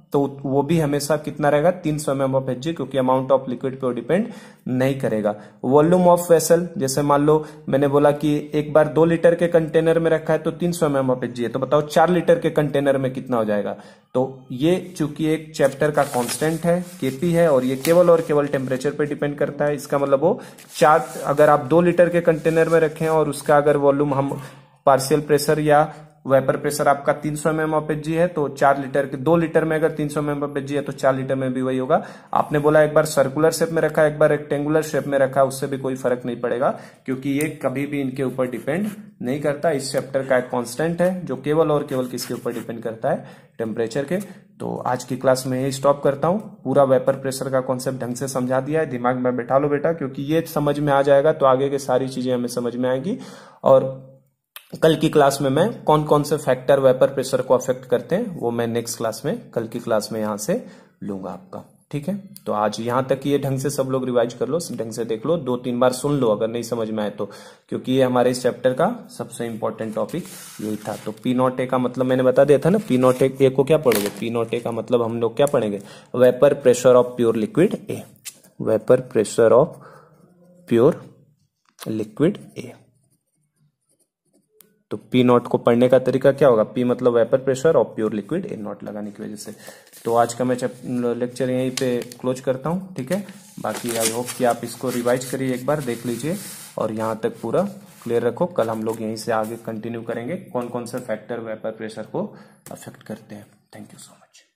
तो वो भी हमेशा कितना रहेगा 300 mmHg, क्योंकि अमाउंट ऑफ लिक्विड पे डिपेंड नहीं करेगा। वॉल्यूम ऑफ वेसल, जैसे मान लो मैंने बोला कि एक बार 2 लीटर के कंटेनर में रखा है तो 300 mmHg है, तो बताओ 4 लीटर के कंटेनर में कितना हो जाएगा। तो ये चूंकि एक चैप्टर का कांस्टेंट है केपी है, और ये केवल और केवल टेम्परेचर पे डिपेंड करता है, इसका मतलब वो 4, अगर आप 2 लीटर के कंटेनर में रखें और उसका अगर वॉल्यूम हम पार्शियल प्रेशर या वेपर प्रेशर आपका 300 mmHg है, तो 4 लीटर के 2 लीटर में अगर 300 mmHg है तो 4 लीटर में भी वही होगा। आपने बोला एक बार सर्कुलर शेप में रखा, एक बार रेक्टेंगुलर शेप में रखा, उससे भी कोई फर्क नहीं पड़ेगा, क्योंकि ये कभी भी इनके ऊपर डिपेंड नहीं करता। इस चैप्टर का एक कांस्टेंट है जो केवल और केवल किसके ऊपर डिपेंड करता है, टेम्परेचर के। तो आज की क्लास में यही स्टॉप करता हूं। पूरा वेपर प्रेशर का कॉन्सेप्ट ढंग से समझा दिया है, दिमाग में बैठा लो बेटा, क्योंकि ये समझ में आ जाएगा तो आगे की सारी चीजें हमें समझ में आएंगी। और कल की क्लास में मैं कौन कौन से फैक्टर वेपर प्रेशर को अफेक्ट करते हैं वो मैं नेक्स्ट क्लास में, कल की क्लास में यहां से लूंगा आपका, ठीक है। तो आज यहां तक ये ढंग से सब लोग रिवाइज कर लो, ढंग से देख लो, 2-3 बार सुन लो अगर नहीं समझ में आए तो, क्योंकि ये हमारे इस चैप्टर का सबसे इंपॉर्टेंट टॉपिक यही था। तो P0A का मतलब मैंने बता दिया था ना, P0A को क्या पढ़ोगे, P0A का मतलब हम लोग क्या पढ़ेंगे, vapour pressure of pure liquid A, vapour pressure of pure liquid A. तो P0 को पढ़ने का तरीका क्या होगा, P मतलब वेपर प्रेशर और प्योर लिक्विड, ए नॉट लगाने की वजह से। तो आज का मैं लेक्चर यहीं पे क्लोज करता हूं, ठीक है। बाकी आई होप कि आप इसको रिवाइज करिए, एक बार देख लीजिए और यहां तक पूरा क्लियर रखो। कल हम लोग यहीं से आगे कंटिन्यू करेंगे कौन कौन से फैक्टर वेपर प्रेशर को अफेक्ट करते हैं। Thank you so much.